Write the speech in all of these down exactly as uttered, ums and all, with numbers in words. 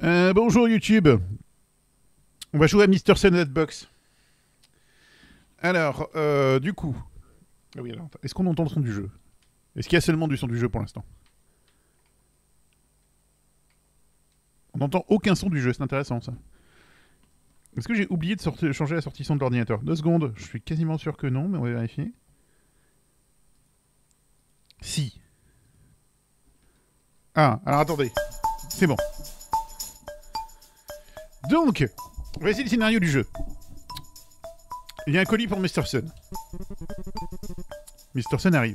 Euh, bonjour YouTube. On va jouer à Mister Sandbox. Alors, euh, du coup... Ah oui, alors, est-ce qu'on entend le son du jeu? Est-ce qu'il y a seulement du son du jeu pour l'instant? On n'entend aucun son du jeu, c'est intéressant ça. Est-ce que j'ai oublié de sortir, changer la sortie son de l'ordinateur? Deux secondes, je suis quasiment sûr que non, mais on va vérifier. Si. Ah, alors attendez. C'est bon. Donc, on va essayer le scénario du jeu. Il y a un colis pour Mister Sun. Mister Sun arrive.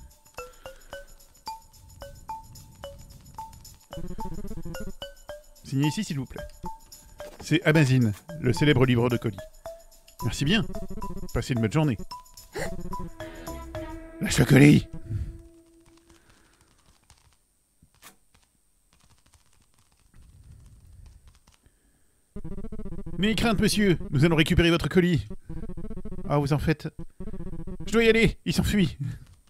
Signez ici, s'il vous plaît. C'est Amazine, le célèbre livreur de colis. Merci bien. Passez une bonne journée. Lâche le colis. N'ayez crainte, monsieur. Nous allons récupérer votre colis. Ah, vous en faites. Je dois y aller. Il s'enfuit.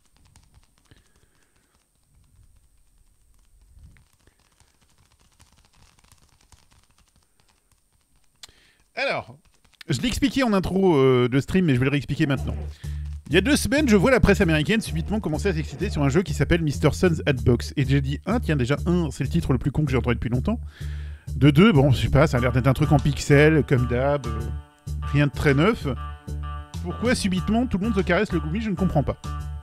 Alors, je l'ai expliqué en intro euh, de stream, mais je vais le réexpliquer maintenant. Il y a deux semaines, je vois la presse américaine subitement commencer à s'exciter sur un jeu qui s'appelle Mister Sun's Hatbox. Et j'ai dit, un, tiens, déjà, un, c'est le titre le plus con que j'ai entendu depuis longtemps. De deux, bon, je sais pas, ça a l'air d'être un truc en pixels, comme d'hab, euh, rien de très neuf. Pourquoi subitement tout le monde se caresse le goumi, je ne comprends pas.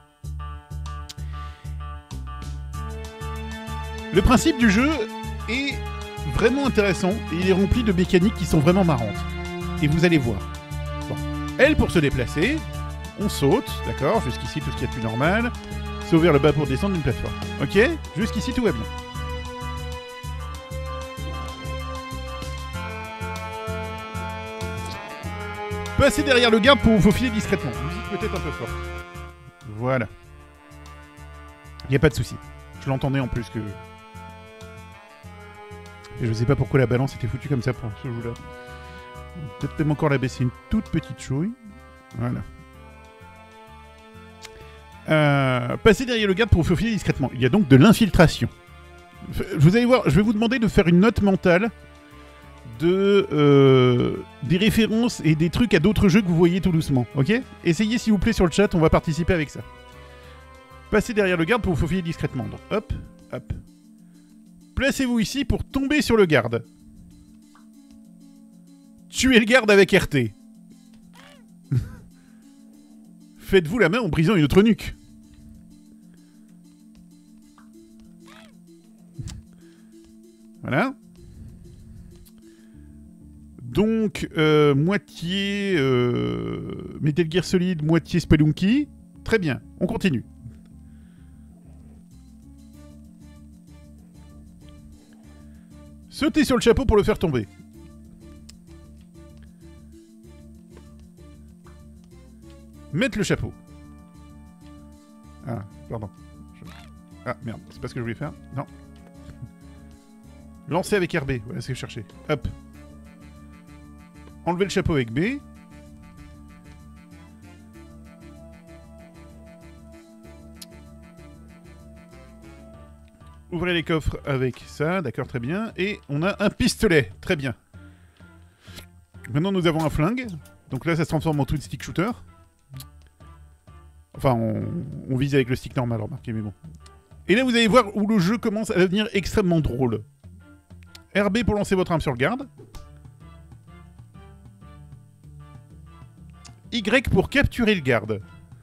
Le principe du jeu est vraiment intéressant et il est rempli de mécaniques qui sont vraiment marrantes. Et vous allez voir. Bon. Elle, pour se déplacer, on saute, d'accord, jusqu'ici tout ce qu'il y a de plus normal. C'est ouvert le bas pour descendre d'une plateforme. Ok? Jusqu'ici tout va bien. Passer derrière le garde pour vous faufiler discrètement. Musique peut-être un peu forte. Voilà. Il n'y a pas de souci. Je l'entendais en plus que... Et je sais pas pourquoi la balance était foutue comme ça pour ce jeu-là. Peut-être même encore la baisser une toute petite chouille. Voilà. Euh, passer derrière le garde pour vous faufiler discrètement. Il y a donc de l'infiltration. Vous allez voir, je vais vous demander de faire une note mentale de euh, des références et des trucs à d'autres jeux que vous voyez tout doucement, ok? Essayez s'il vous plaît sur le chat, on va participer avec ça. Passez derrière le garde pour vous faufiler discrètement. Donc, hop, hop. Placez-vous ici pour tomber sur le garde. Tuez le garde avec R T. Faites-vous la main en brisant une autre nuque. Voilà. Donc, euh, moitié euh, Metal Gear Solid, moitié Spelunky. Très bien, on continue. Sautez sur le chapeau pour le faire tomber. Mettre le chapeau. Ah, pardon. Je... Ah, merde, c'est pas ce que je voulais faire. Non. Lancer avec R B, voilà ce que je cherchais. Hop. Enlever le chapeau avec B. Ouvrez les coffres avec ça, d'accord, très bien. Et on a un pistolet, très bien. Maintenant, nous avons un flingue. Donc là, ça se transforme en twin stick shooter. Enfin, on, on vise avec le stick normal, remarquez, mais bon. Et là, vous allez voir où le jeu commence à devenir extrêmement drôle. R B pour lancer votre arme sur le garde. Y pour capturer le garde.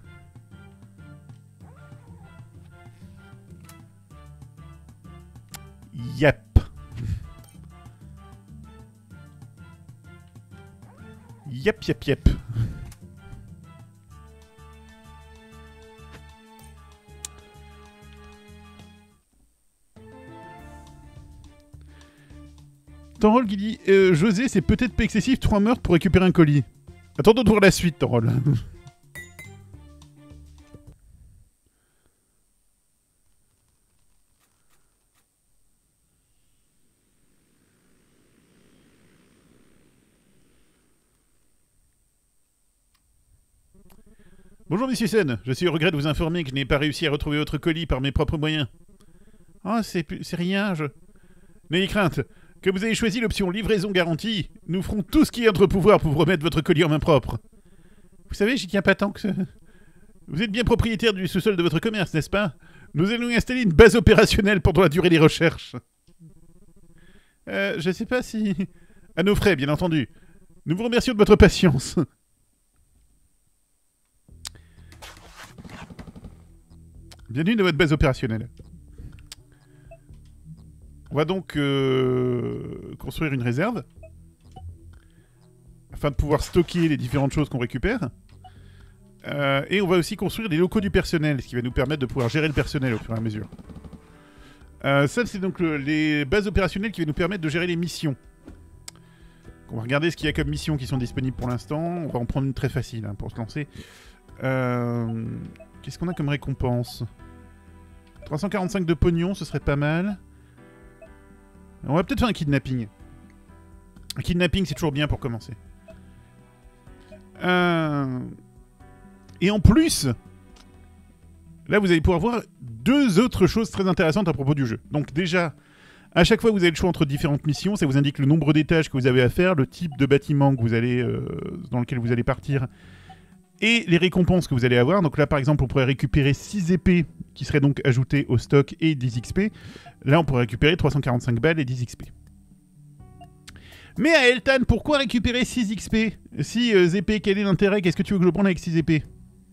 Yap. Yap, yap, yap. Torol qui dit euh, José, c'est peut-être pas excessif, trois meurtres pour récupérer un colis. Attendons de voir la suite, Torol. Bonjour, Monsieur Sen. Je suis au regret de vous informer que je n'ai pas réussi à retrouver votre colis par mes propres moyens. Ah, oh, c'est rien, je... N'ayez crainte. Comme vous avez choisi l'option livraison garantie, nous ferons tout ce qui est entre pouvoir pour vous remettre votre colis en main propre. Vous savez, j'y tiens pas tant que ça. Vous êtes bien propriétaire du sous-sol de votre commerce, n'est-ce pas? Nous allons y installer une base opérationnelle pendant la durée des recherches. Euh, je sais pas si... À nos frais, bien entendu. Nous vous remercions de votre patience. Bienvenue dans votre base opérationnelle. On va donc euh, construire une réserve afin de pouvoir stocker les différentes choses qu'on récupère. Euh, et on va aussi construire des locaux du personnel, ce qui va nous permettre de pouvoir gérer le personnel au fur et à mesure. Euh, ça, c'est donc le, les bases opérationnelles qui vont nous permettre de gérer les missions. On va regarder ce qu'il y a comme missions qui sont disponibles pour l'instant. On va en prendre une très facile hein, pour se lancer. Euh, Qu'est-ce qu'on a comme récompense? trois cent quarante-cinq de pognon, ce serait pas mal. On va peut-être faire un kidnapping. Un kidnapping, c'est toujours bien pour commencer. Euh... Et en plus, là, vous allez pouvoir voir deux autres choses très intéressantes à propos du jeu. Donc déjà, à chaque fois que vous avez le choix entre différentes missions, ça vous indique le nombre d'étages que vous avez à faire, le type de bâtiment que vous allez, euh, dans lequel vous allez partir, et les récompenses que vous allez avoir. Donc là, par exemple, on pourrait récupérer six épées qui seraient donc ajoutées au stock et dix X P. Là, on pourrait récupérer trois cent quarante-cinq balles et dix X P. Mais à Eltan, pourquoi récupérer six X P? six euh, épées, quel est l'intérêt? Qu'est-ce que tu veux que je prenne avec six épées?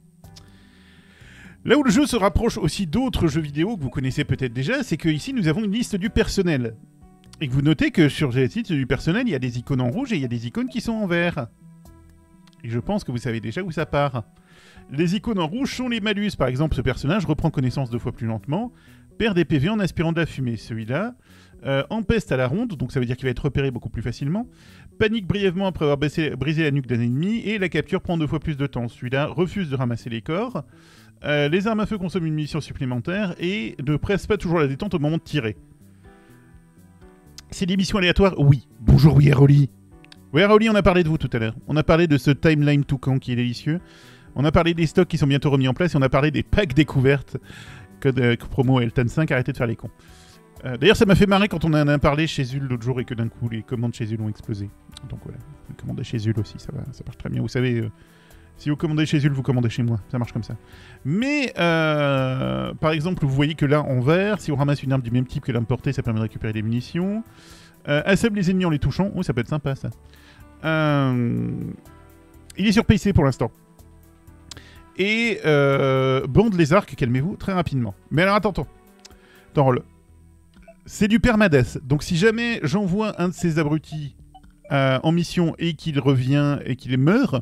Là où le jeu se rapproche aussi d'autres jeux vidéo que vous connaissez peut-être déjà, c'est qu'ici, nous avons une liste du personnel. Et que vous notez que sur la liste du personnel, il y a des icônes en rouge et il y a des icônes qui sont en vert. Et je pense que vous savez déjà où ça part. Les icônes en rouge sont les malus. Par exemple, ce personnage reprend connaissance deux fois plus lentement, perd des P V en aspirant de la fumée. Celui-là euh, empeste à la ronde, donc ça veut dire qu'il va être repéré beaucoup plus facilement. Panique brièvement après avoir baissé, brisé la nuque d'un ennemi, et la capture prend deux fois plus de temps. Celui-là refuse de ramasser les corps. Euh, les armes à feu consomment une munition supplémentaire et ne pressent pas toujours la détente au moment de tirer. C'est des missions aléatoires? Oui. Bonjour, oui, Rolly. Oui, Rolly, on a parlé de vous tout à l'heure. On a parlé de ce timeline toucan qui est délicieux. On a parlé des stocks qui sont bientôt remis en place et on a parlé des packs découvertes. Code euh, promo Eltan cinq, arrêtez de faire les cons. Euh, D'ailleurs, ça m'a fait marrer quand on en a parlé chez Zul l'autre jour et que d'un coup, les commandes chez Zul ont explosé. Donc voilà, les commandes chez Zul aussi, ça, va, ça marche très bien. Vous savez, euh, si vous commandez chez Zul, vous commandez chez moi. Ça marche comme ça. Mais, euh, par exemple, vous voyez que là, en vert, si on ramasse une arme du même type que l'arme portée, ça permet de récupérer des munitions. Euh, assemble les ennemis en les touchant. Oh, ça peut être sympa, ça. Euh... Il est sur P C pour l'instant. Et euh, bande les arcs, calmez-vous, très rapidement. Mais alors, attends, attends. Attends, c'est du permadeath. Donc, si jamais j'envoie un de ces abrutis euh, en mission et qu'il revient et qu'il meurt,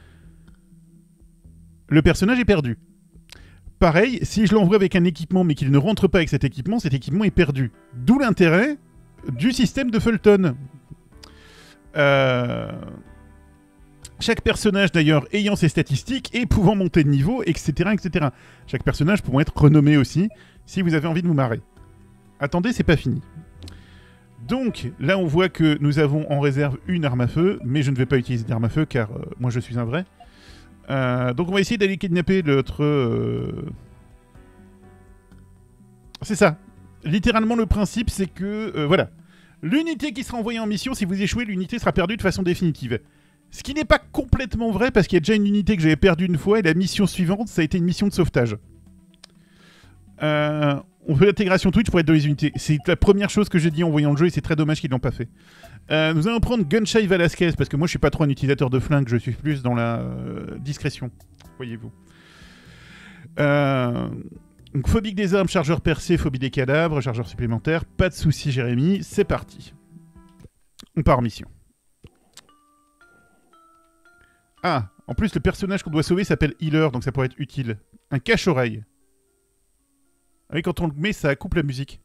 le personnage est perdu. Pareil, si je l'envoie avec un équipement mais qu'il ne rentre pas avec cet équipement, cet équipement est perdu. D'où l'intérêt du système de Fulton. Euh... Chaque personnage d'ailleurs ayant ses statistiques et pouvant monter de niveau, et cetera, et cetera. Chaque personnage pouvant être renommé aussi, si vous avez envie de vous marrer. Attendez, c'est pas fini. Donc, là on voit que nous avons en réserve une arme à feu, mais je ne vais pas utiliser d'arme à feu car euh, moi je suis un vrai. Euh, donc on va essayer d'aller kidnapper notre... Euh... C'est ça. Littéralement le principe c'est que... Euh, voilà. L'unité qui sera envoyée en mission, si vous échouez, l'unité sera perdue de façon définitive. Ce qui n'est pas complètement vrai, parce qu'il y a déjà une unité que j'avais perdue une fois, et la mission suivante, ça a été une mission de sauvetage. Euh, on fait l'intégration Twitch pour être dans les unités. C'est la première chose que j'ai dit en voyant le jeu, et c'est très dommage qu'ils ne l'ont pas fait. Euh, nous allons prendre Gunshy Velasquez, parce que moi je suis pas trop un utilisateur de flingue, je suis plus dans la euh, discrétion, voyez-vous. Euh... Donc, phobique des armes, chargeur percé, phobie des cadavres, chargeur supplémentaire. Pas de soucis, Jérémy, c'est parti. On part en mission. Ah, en plus, le personnage qu'on doit sauver s'appelle Healer, donc ça pourrait être utile. Un cache-oreille. Ah oui, quand on le met, ça coupe la musique.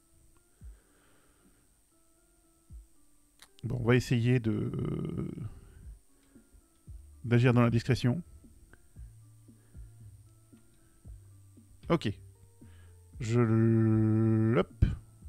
Bon, on va essayer de... d'agir dans la discrétion. Ok. Je... Hop.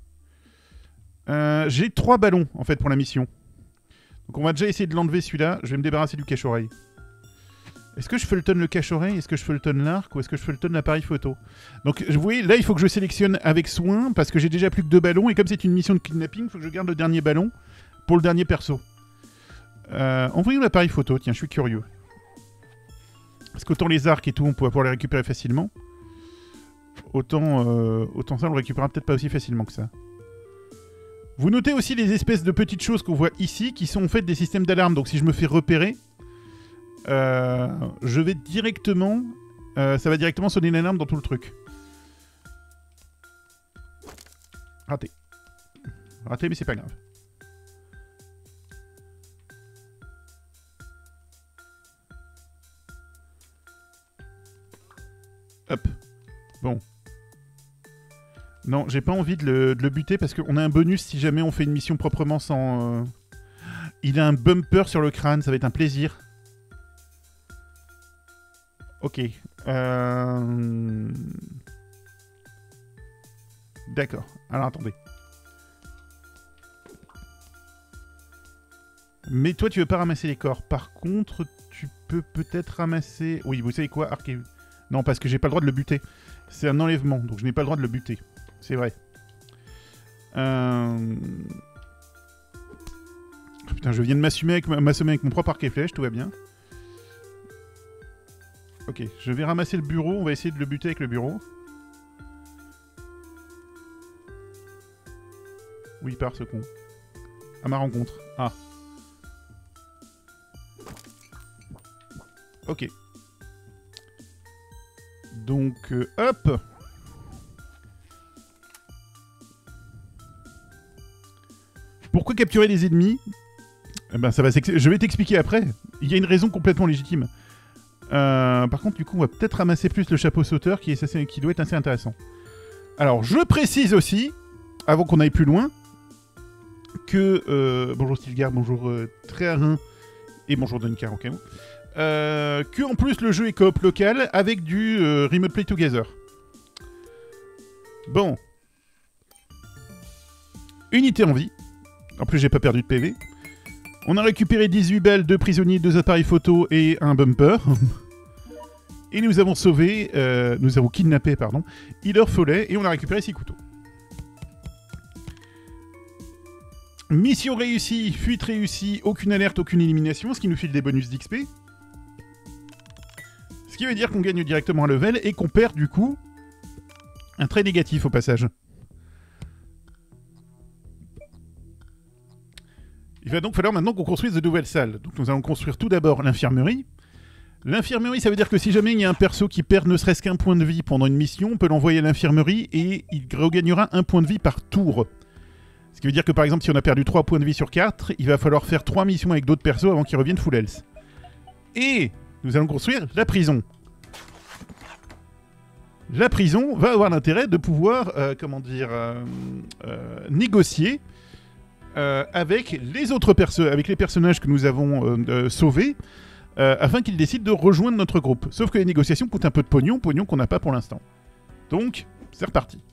Euh, J'ai trois ballons, en fait, pour la mission. Donc on va déjà essayer de l'enlever, celui-là. Je vais me débarrasser du cache-oreille. Est-ce que je fulton le cache-oreille? Est-ce que je fulton l'arc? Ou est-ce que je fulton l'appareil photo? Donc, vous voyez, là, il faut que je sélectionne avec soin, parce que j'ai déjà plus que deux ballons, et comme c'est une mission de kidnapping, il faut que je garde le dernier ballon, pour le dernier perso. Euh, envoyons l'appareil photo, tiens, je suis curieux. Parce qu'autant les arcs et tout, on pourra pouvoir les récupérer facilement. Autant, euh, autant ça, on le récupérera peut-être pas aussi facilement que ça. Vous notez aussi les espèces de petites choses qu'on voit ici, qui sont en fait des systèmes d'alarme. Donc si je me fais repérer, euh, je vais directement... Euh, ça va directement sonner une alarme dans tout le truc. Raté. Raté, mais c'est pas grave. Hop. Bon. Non, j'ai pas envie de le, de le buter parce qu'on a un bonus si jamais on fait une mission proprement sans... Euh... Il a un bumper sur le crâne, ça va être un plaisir. Ok. Euh... D'accord. Alors attendez. Mais toi, tu veux pas ramasser les corps. Par contre, tu peux peut-être ramasser... Oui, vous savez quoi, Arché... Non, parce que j'ai pas le droit de le buter. C'est un enlèvement, donc je n'ai pas le droit de le buter. C'est vrai. Euh... Oh, putain, je viens de m'assumer avec, m'assommer avec mon propre arc et flèche, tout va bien. Ok, je vais ramasser le bureau, on va essayer de le buter avec le bureau. Où il part ce con? À ma rencontre. Ah. Ok. Donc, euh, hop. Pourquoi capturer les ennemis? Eh ben, ça va je vais t'expliquer après. Il y a une raison complètement légitime. Euh, par contre, du coup, on va peut-être ramasser plus le chapeau sauteur qui, est assez, qui doit être assez intéressant. Alors, je précise aussi, avant qu'on aille plus loin, que... Euh, bonjour Stilgar, bonjour euh, Tréharin et bonjour Dunkar, ok. Euh, que en plus le jeu est coop local avec du euh, Remote Play Together. Bon. Unité en vie. En plus, j'ai pas perdu de P V. On a récupéré dix-huit balles, deux prisonniers, deux appareils photo et un bumper. Et nous avons sauvé, euh, nous avons kidnappé, pardon, Healer Follet et on a récupéré six couteaux. Mission réussie, fuite réussie, aucune alerte, aucune élimination, ce qui nous file des bonus d'X P. Ce qui veut dire qu'on gagne directement un level et qu'on perd du coup un trait négatif au passage. Il va donc falloir maintenant qu'on construise de nouvelles salles. Donc nous allons construire tout d'abord l'infirmerie. L'infirmerie, ça veut dire que si jamais il y a un perso qui perd ne serait-ce qu'un point de vie pendant une mission, on peut l'envoyer à l'infirmerie et il regagnera un point de vie par tour. Ce qui veut dire que par exemple, si on a perdu trois points de vie sur quatre, il va falloir faire trois missions avec d'autres persos avant qu'ils reviennent full health. Et nous allons construire la prison. La prison va avoir l'intérêt de pouvoir, euh, comment dire, euh, euh, négocier euh, avec les autres persos, avec les personnages que nous avons euh, euh, sauvés, euh, afin qu'ils décident de rejoindre notre groupe. Sauf que les négociations coûtent un peu de pognon, pognon qu'on n'a pas pour l'instant. Donc, c'est reparti.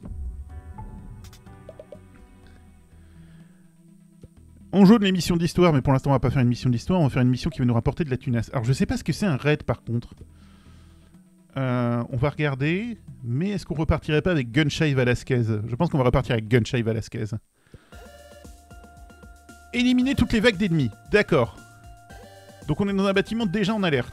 On joue de l'émission d'histoire, mais pour l'instant on va pas faire une mission d'histoire, on va faire une mission qui va nous rapporter de la tunasse. Alors je sais pas ce que c'est un raid par contre. Euh, on va regarder, mais est-ce qu'on repartirait pas avec Gunshy Velasquez? Je pense qu'on va repartir avec Gunshy Velasquez. Éliminer toutes les vagues d'ennemis, d'accord. Donc on est dans un bâtiment déjà en alerte.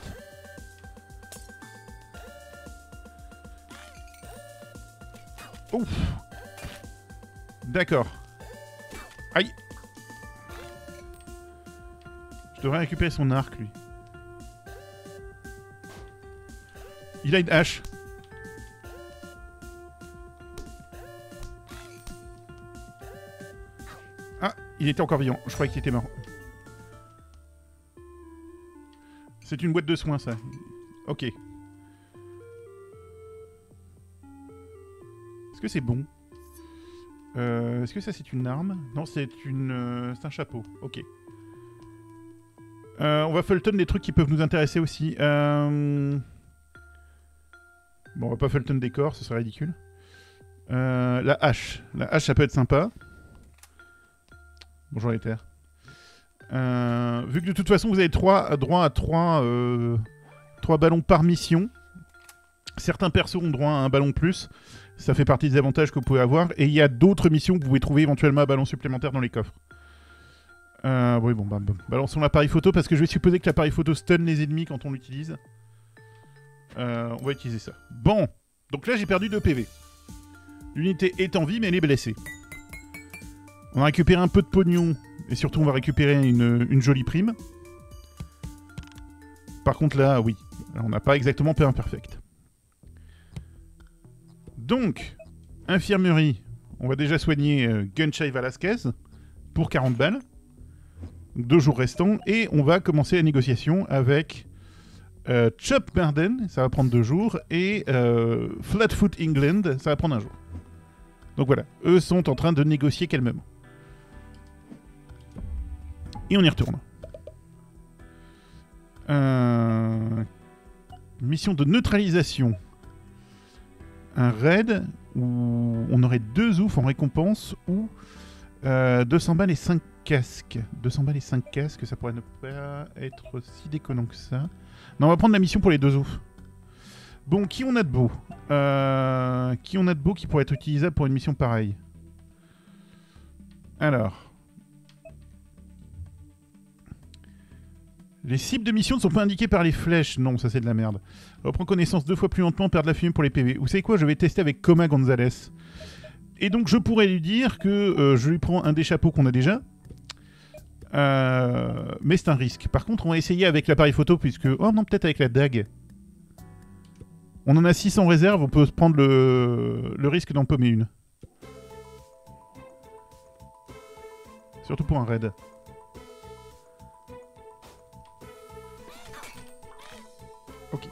Ouf. D'accord. Aïe. Je devrais récupérer son arc, lui. Il a une hache. Ah, il était encore vivant. Je croyais qu'il était mort. C'est une boîte de soins, ça. Ok. Est-ce que c'est bon? euh, Est-ce que ça, c'est une arme? Non, c'est une... Euh, c'est un chapeau. Ok. Euh, on va Fulton des trucs qui peuvent nous intéresser aussi. Euh... Bon, on va pas Fulton des corps, ce serait ridicule. Euh, la hache. La hache, ça peut être sympa. Bonjour les terres. Euh, vu que de toute façon, vous avez trois, droit à trois euh, ballons par mission. Certains persos ont droit à un ballon plus. Ça fait partie des avantages que vous pouvez avoir. Et il y a d'autres missions que vous pouvez trouver éventuellement à ballon supplémentaire dans les coffres. Euh, oui, bon, bah, bah, balançons l'appareil photo parce que je vais supposer que l'appareil photo stun les ennemis quand on l'utilise. Euh, on va utiliser ça. Bon, donc là j'ai perdu deux P V. L'unité est en vie mais elle est blessée. On a récupéré un peu de pognon et surtout on va récupérer une, une jolie prime. Par contre là, oui, on n'a pas exactement P un perfect. Donc, infirmerie, on va déjà soigner euh, Gunshai Velasquez pour quarante balles. Deux jours restants et on va commencer la négociation avec euh, Chop Marden, ça va prendre deux jours, et euh, Flatfoot England, ça va prendre un jour. Donc voilà, eux sont en train de négocier calmement. Et on y retourne. Euh... Mission de neutralisation. Un raid où on aurait deux oufs en récompense ou euh, deux cents balles et cinq casques. deux cents balles et cinq casques, ça pourrait ne pas être si déconnant que ça. Non, on va prendre la mission pour les deux oufs. Bon, qui on a de beau euh, Qui on a de beau qui pourrait être utilisable pour une mission pareille? Alors... Les cibles de mission ne sont pas indiquées par les flèches. Non, ça c'est de la merde. Reprend connaissance deux fois plus lentement, perd de la fumée pour les P V. Vous savez quoi? Je vais tester avec Coma Gonzalez. Et donc je pourrais lui dire que euh, je lui prends un des chapeaux qu'on a déjà. Euh, mais c'est un risque. Par contre, on va essayer avec l'appareil photo puisque... Oh non, peut-être avec la dague. On en a six en réserve, on peut se prendre le, le risque d'en paumer une. Surtout pour un raid. Ok.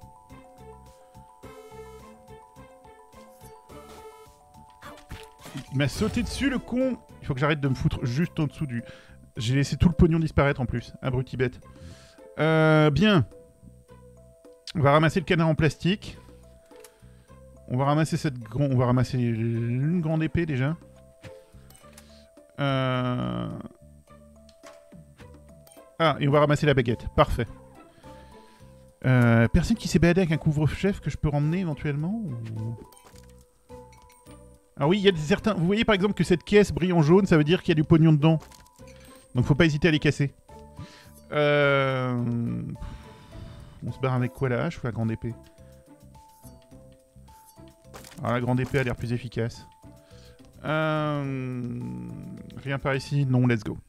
Il m'a sauté dessus le con. Il faut que j'arrête de me foutre juste en dessous du... J'ai laissé tout le pognon disparaître en plus. Abruti bête. Euh, bien. On va ramasser le canard en plastique. On va ramasser cette grande... On va ramasser une grande épée déjà. Euh... Ah, et on va ramasser la baguette. Parfait. Euh, personne qui s'est baladé avec un couvre-chef que je peux ramener éventuellement ou... Ah oui, il y a des certains... Vous voyez par exemple que cette caisse brille en jaune, ça veut dire qu'il y a du pognon dedans. Donc faut pas hésiter à les casser. Euh... On se barre avec quoi, la hache ou la grande épée? Alors la grande épée a l'air plus efficace. Euh... Rien par ici? Non, let's go.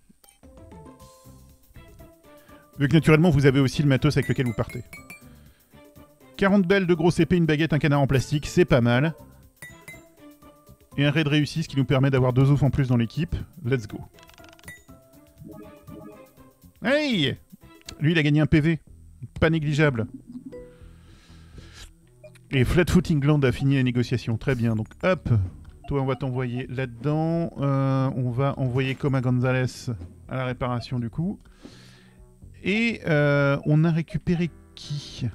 Vu que naturellement vous avez aussi le matos avec lequel vous partez. quarante balles de grosse épée, une baguette, un canard en plastique, c'est pas mal. Et un raid réussi, ce qui nous permet d'avoir deux oufs en plus dans l'équipe. Let's go. Hey! Lui, il a gagné un P V. Pas négligeable. Et Flatfoot England a fini la négociation. Très bien. Donc, hop. Toi, on va t'envoyer là-dedans. Euh, on va envoyer Coma Gonzalez à la réparation, du coup. Et euh, on a récupéré qui?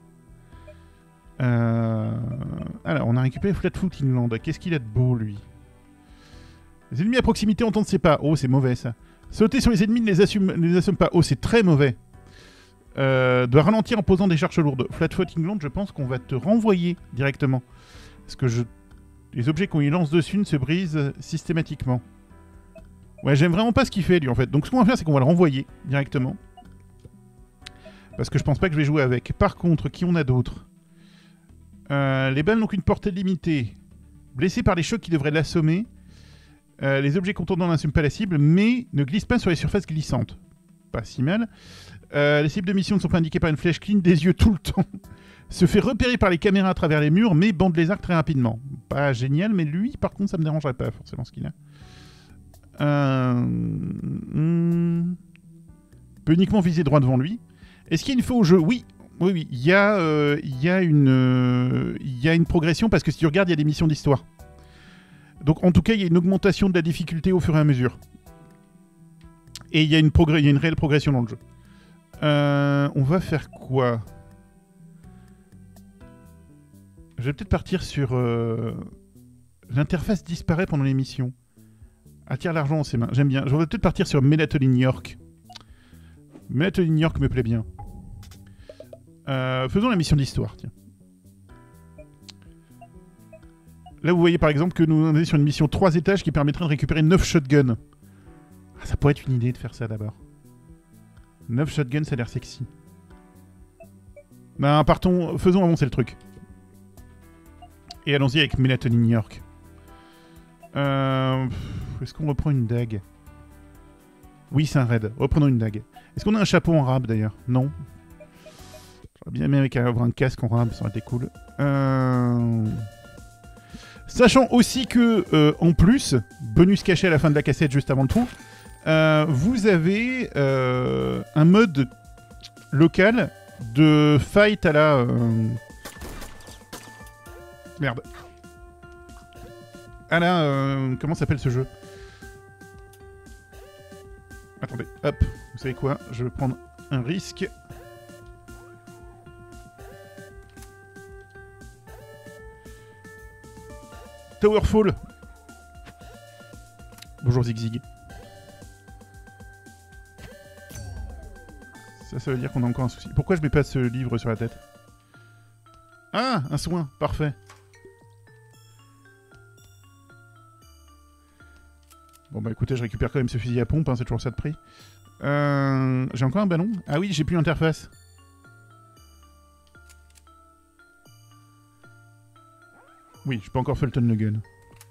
euh... Alors, on a récupéré Flatfoot England. Qu'est-ce qu'il a de beau, lui? Les ennemis à proximité entendent ses pas. Oh, c'est mauvais, ça. Sauter sur les ennemis ne les assume, ne les assume pas. Oh, c'est très mauvais. Euh, de ralentir en posant des charges lourdes. Flatfoot England, je pense qu'on va te renvoyer directement. Parce que je... les objets qu'on y lance dessus ne se brisent systématiquement. Ouais, j'aime vraiment pas ce qu'il fait, lui, en fait. Donc, ce qu'on va faire, c'est qu'on va le renvoyer directement. Parce que je pense pas que je vais jouer avec. Par contre, qui on a d'autres? euh, Les balles n'ont qu'une portée limitée. Blessé par les chocs qui devraient l'assommer. Euh, les objets contondants n'assument pas la cible, mais ne glissent pas sur les surfaces glissantes. Pas si mal. Euh, les cibles de mission ne sont pas indiquées par une flèche, cligne des yeux tout le temps. Se fait repérer par les caméras à travers les murs, mais bande les arcs très rapidement. Pas génial, mais lui, par contre, ça me dérangerait pas, forcément, ce qu'il a. Euh... Hmm... Peut uniquement viser droit devant lui. Est-ce qu'il y a une fois au jeu? Oui. Oui, oui. Il y a, euh, il y a une, euh, il y a une progression, parce que si tu regardes, il y a des missions d'histoire. Donc, en tout cas, il y a une augmentation de la difficulté au fur et à mesure. Et il y a une, progr... il y a une réelle progression dans le jeu. Euh, on va faire quoi? Je vais peut-être partir sur... Euh... L'interface disparaît pendant l'émission. Attire l'argent en ses mains. J'aime bien. Je vais peut-être partir sur Melatonin York. Melatonin York me plaît bien. Euh, faisons la mission d'histoire, tiens. Là, vous voyez par exemple que nous sommes sur une mission trois étages qui permettrait de récupérer neuf shotguns. Ah, ça pourrait être une idée de faire ça d'abord. neuf shotguns, ça a l'air sexy. Ben, partons, faisons avancer le truc. Et allons-y avec Melatonin New York. Euh, Est-ce qu'on reprend une dague? Oui, c'est un raid. Reprenons une dague. Est-ce qu'on a un chapeau en rab d'ailleurs? Non. J'aurais bien aimé avoir un casque en rab, ça aurait été cool. Euh... Sachant aussi que, euh, en plus, bonus caché à la fin de la cassette juste avant le trou, euh, vous avez euh, un mode local de fight à la... Euh... Merde. À la... Euh... Comment s'appelle ce jeu? Attendez, hop. Vous savez quoi? Je vais prendre un risque. Towerfall. Bonjour Zigzig. Ça, ça veut dire qu'on a encore un souci. Pourquoi je mets pas ce livre sur la tête? Ah, un soin, parfait. Bon bah écoutez, je récupère quand même ce fusil à pompe, hein, c'est toujours ça de prix. Euh, j'ai encore un ballon? Ah oui, j'ai plus l'interface. Oui, je peux encore Fulton le gun.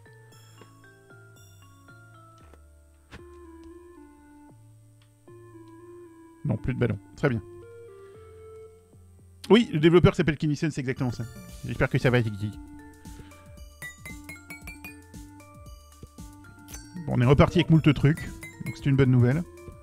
Non, plus de ballon. Très bien. Oui, le développeur qui s'appelle Kinison, c'est exactement ça. J'espère que ça va, Zigzig. Bon, on est reparti avec moult trucs, donc c'est une bonne nouvelle.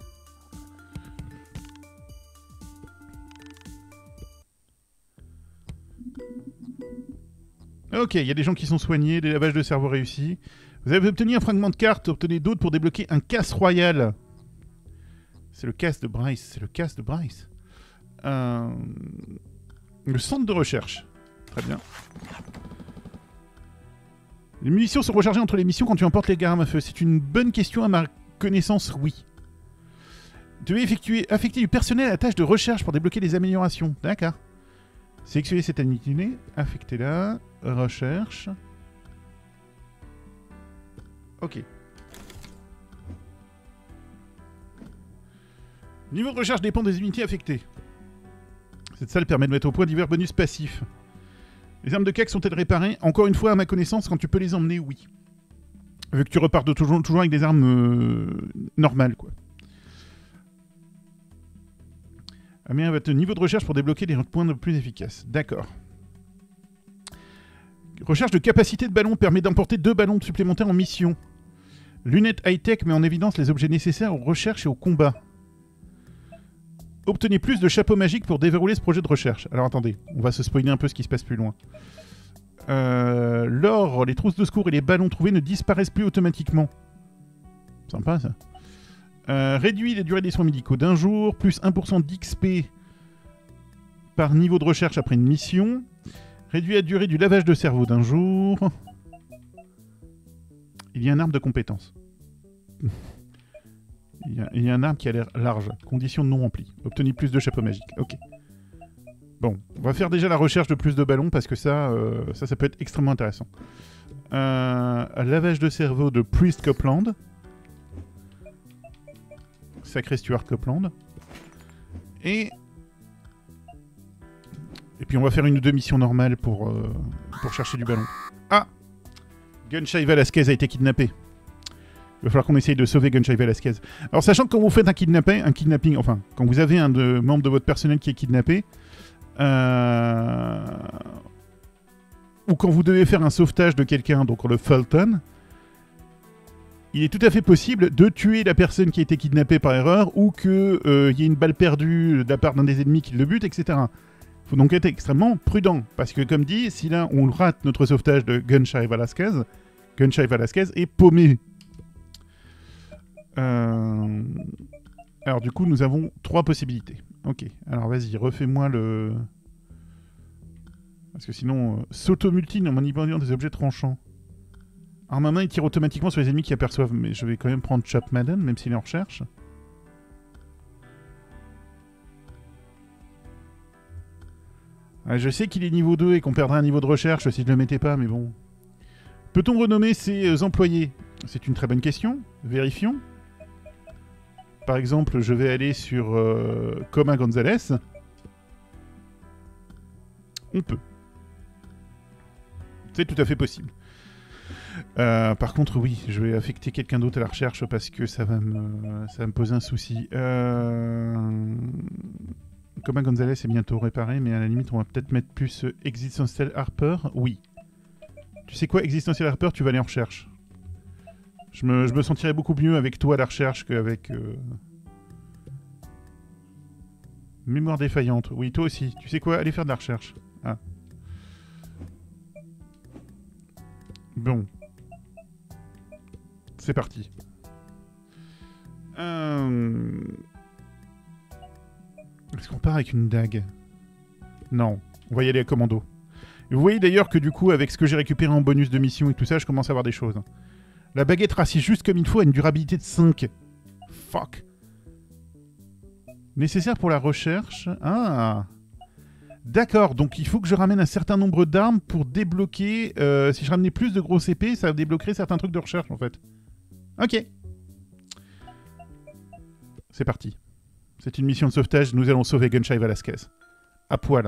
Ok, il y a des gens qui sont soignés, des lavages de cerveau réussis. Vous avez obtenu un fragment de carte, obtenez d'autres pour débloquer un casse royal. C'est le casse de Bryce, c'est le casse de Bryce. Euh... Le centre de recherche. Très bien. Les munitions sont rechargées entre les missions quand tu emportes les armes à feu. C'est une bonne question à ma connaissance, oui. Tu devez effectuer, affecter du personnel à la tâche de recherche pour débloquer les améliorations. D'accord. Sélectionnez cette unité, affectez-la, recherche. Ok. Niveau de recherche dépend des unités affectées. Cette salle permet de mettre au point divers bonus passifs. Les armes de cac sont-elles réparées? Encore une fois, à ma connaissance, quand tu peux les emmener, oui. Vu que tu repars de toujours, toujours avec des armes euh, normales, quoi. Améliorer votre niveau de recherche pour débloquer des points plus efficaces. D'accord. Recherche de capacité de ballon permet d'emporter deux ballons supplémentaires en mission. Lunettes high-tech met en évidence les objets nécessaires aux recherches et au combat. Obtenez plus de chapeaux magiques pour déverrouiller ce projet de recherche. Alors attendez, on va se spoiler un peu ce qui se passe plus loin. Euh, L'or, les trousses de secours et les ballons trouvés ne disparaissent plus automatiquement. Sympa ça. Euh, réduit la durée des soins médicaux d'un jour, plus un pour cent d'X P par niveau de recherche après une mission. Réduit la durée du lavage de cerveau d'un jour. Il y a un arbre de compétences. Il y, a, il y a un arbre qui a l'air large. Conditions non remplies. Obtenir plus de chapeaux magiques. Ok. Bon, on va faire déjà la recherche de plus de ballons parce que ça, euh, ça, ça peut être extrêmement intéressant. Euh, lavage de cerveau de Priest Copeland. Sacré Stuart Copeland. Et... Et puis on va faire une ou deux missions normales pour, euh, pour chercher du ballon. Ah! Gunshy Velasquez a été kidnappé. Il va falloir qu'on essaye de sauver Gunshy Velasquez. Alors sachant que quand vous faites un kidnapping, un kidnapping, enfin, quand vous avez un de, membre de votre personnel qui est kidnappé, euh, ou quand vous devez faire un sauvetage de quelqu'un, donc le Fulton, il est tout à fait possible de tuer la personne qui a été kidnappée par erreur, ou qu'il euh, y ait une balle perdue de la part d'un des ennemis qui le bute, et cetera. Il faut donc être extrêmement prudent, parce que comme dit, si là on rate notre sauvetage de Gunshy Velasquez, Gunshy Velasquez est paumé. Euh... Alors du coup, nous avons trois possibilités. Ok, alors vas-y, refais-moi le... Parce que sinon, euh, s'auto-multine en manipulant des objets tranchants. Arme à main, il tire automatiquement sur les ennemis qui aperçoivent, mais je vais quand même prendre Chap Madden, même s'il est en recherche. Ouais, je sais qu'il est niveau deux et qu'on perdrait un niveau de recherche si je le mettais pas, mais bon. Peut-on renommer ses euh, employés? C'est une très bonne question. Vérifions. par exemple, je vais aller sur euh, Coma Gonzalez. On peut. C'est tout à fait possible. Euh, par contre, oui, je vais affecter quelqu'un d'autre à la recherche parce que ça va me, ça va me poser un souci. Euh... Coma Gonzalez est bientôt réparé, mais à la limite, on va peut-être mettre plus euh, Existential Harper. Oui. Tu sais quoi, Existential Harper, tu vas aller en recherche. Je me, je me sentirais beaucoup mieux avec toi à la recherche qu'avec... Euh... Mémoire défaillante. Oui, toi aussi. Tu sais quoi, allez faire de la recherche. Ah. Bon. C'est parti. Euh... Est-ce qu'on part avec une dague? Non. On va y aller à commando. Et vous voyez d'ailleurs que du coup, avec ce que j'ai récupéré en bonus de mission et tout ça, je commence à avoir des choses. La baguette rassie juste comme il faut a une durabilité de cinq. Fuck. Nécessaire pour la recherche. Ah. D'accord, donc il faut que je ramène un certain nombre d'armes pour débloquer... Euh, si je ramenais plus de grosses épées, ça débloquerait certains trucs de recherche, en fait. Ok. C'est parti. C'est une mission de sauvetage, nous allons sauver Gunshy Velasquez. À poil.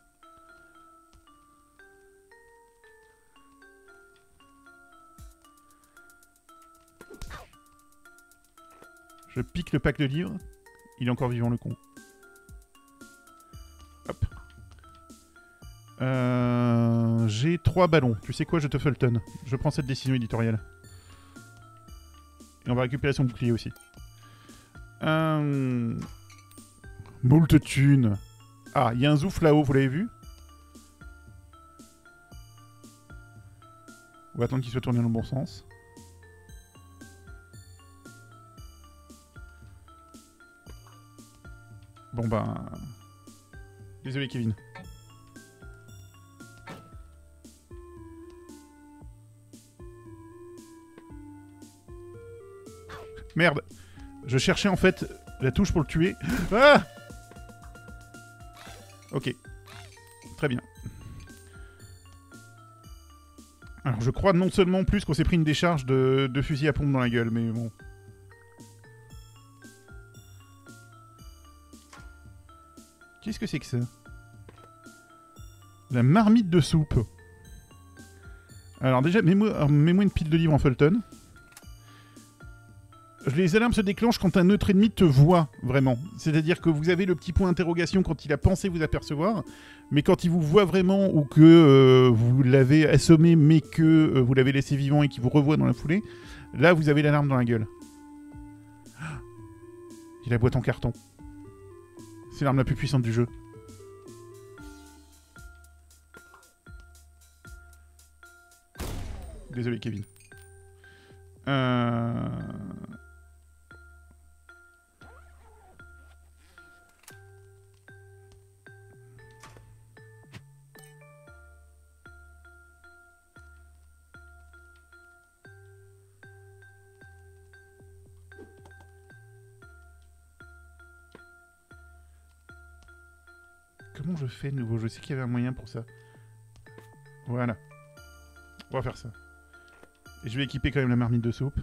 Je pique le pack de livres. Il est encore vivant, le con. Hop. Euh, J'ai trois ballons. Tu sais quoi, je te Fulton. Je prends cette décision éditoriale. Et on va récupérer son bouclier aussi. Euh... Moult thunes. Ah, il y a un zouf là-haut, vous l'avez vu? On va attendre qu'il soit tourné dans le bon sens. Bon ben... Désolé Kevin. Merde. Je cherchais en fait la touche pour le tuer. Ah! Ok. Très bien. Alors je crois non seulement plus qu'on s'est pris une décharge de, de fusil à pompe dans la gueule, mais bon... Qu'est-ce que c'est que ça? La marmite de soupe. Alors déjà, mets-moi mets une pile de livres en Fulton. Les alarmes se déclenchent quand un autre ennemi te voit, vraiment. C'est-à-dire que vous avez le petit point d'interrogation quand il a pensé vous apercevoir, mais quand il vous voit vraiment ou que euh, vous l'avez assommé mais que euh, vous l'avez laissé vivant et qu'il vous revoit dans la foulée, là vous avez l'alarme dans la gueule. Il a la boîte en carton. C'est l'arme la plus puissante du jeu. Désolé Kevin. Euh... Comment je fais de nouveau? Je sais qu'il y avait un moyen pour ça. Voilà. On va faire ça. Et je vais équiper quand même la marmite de soupe.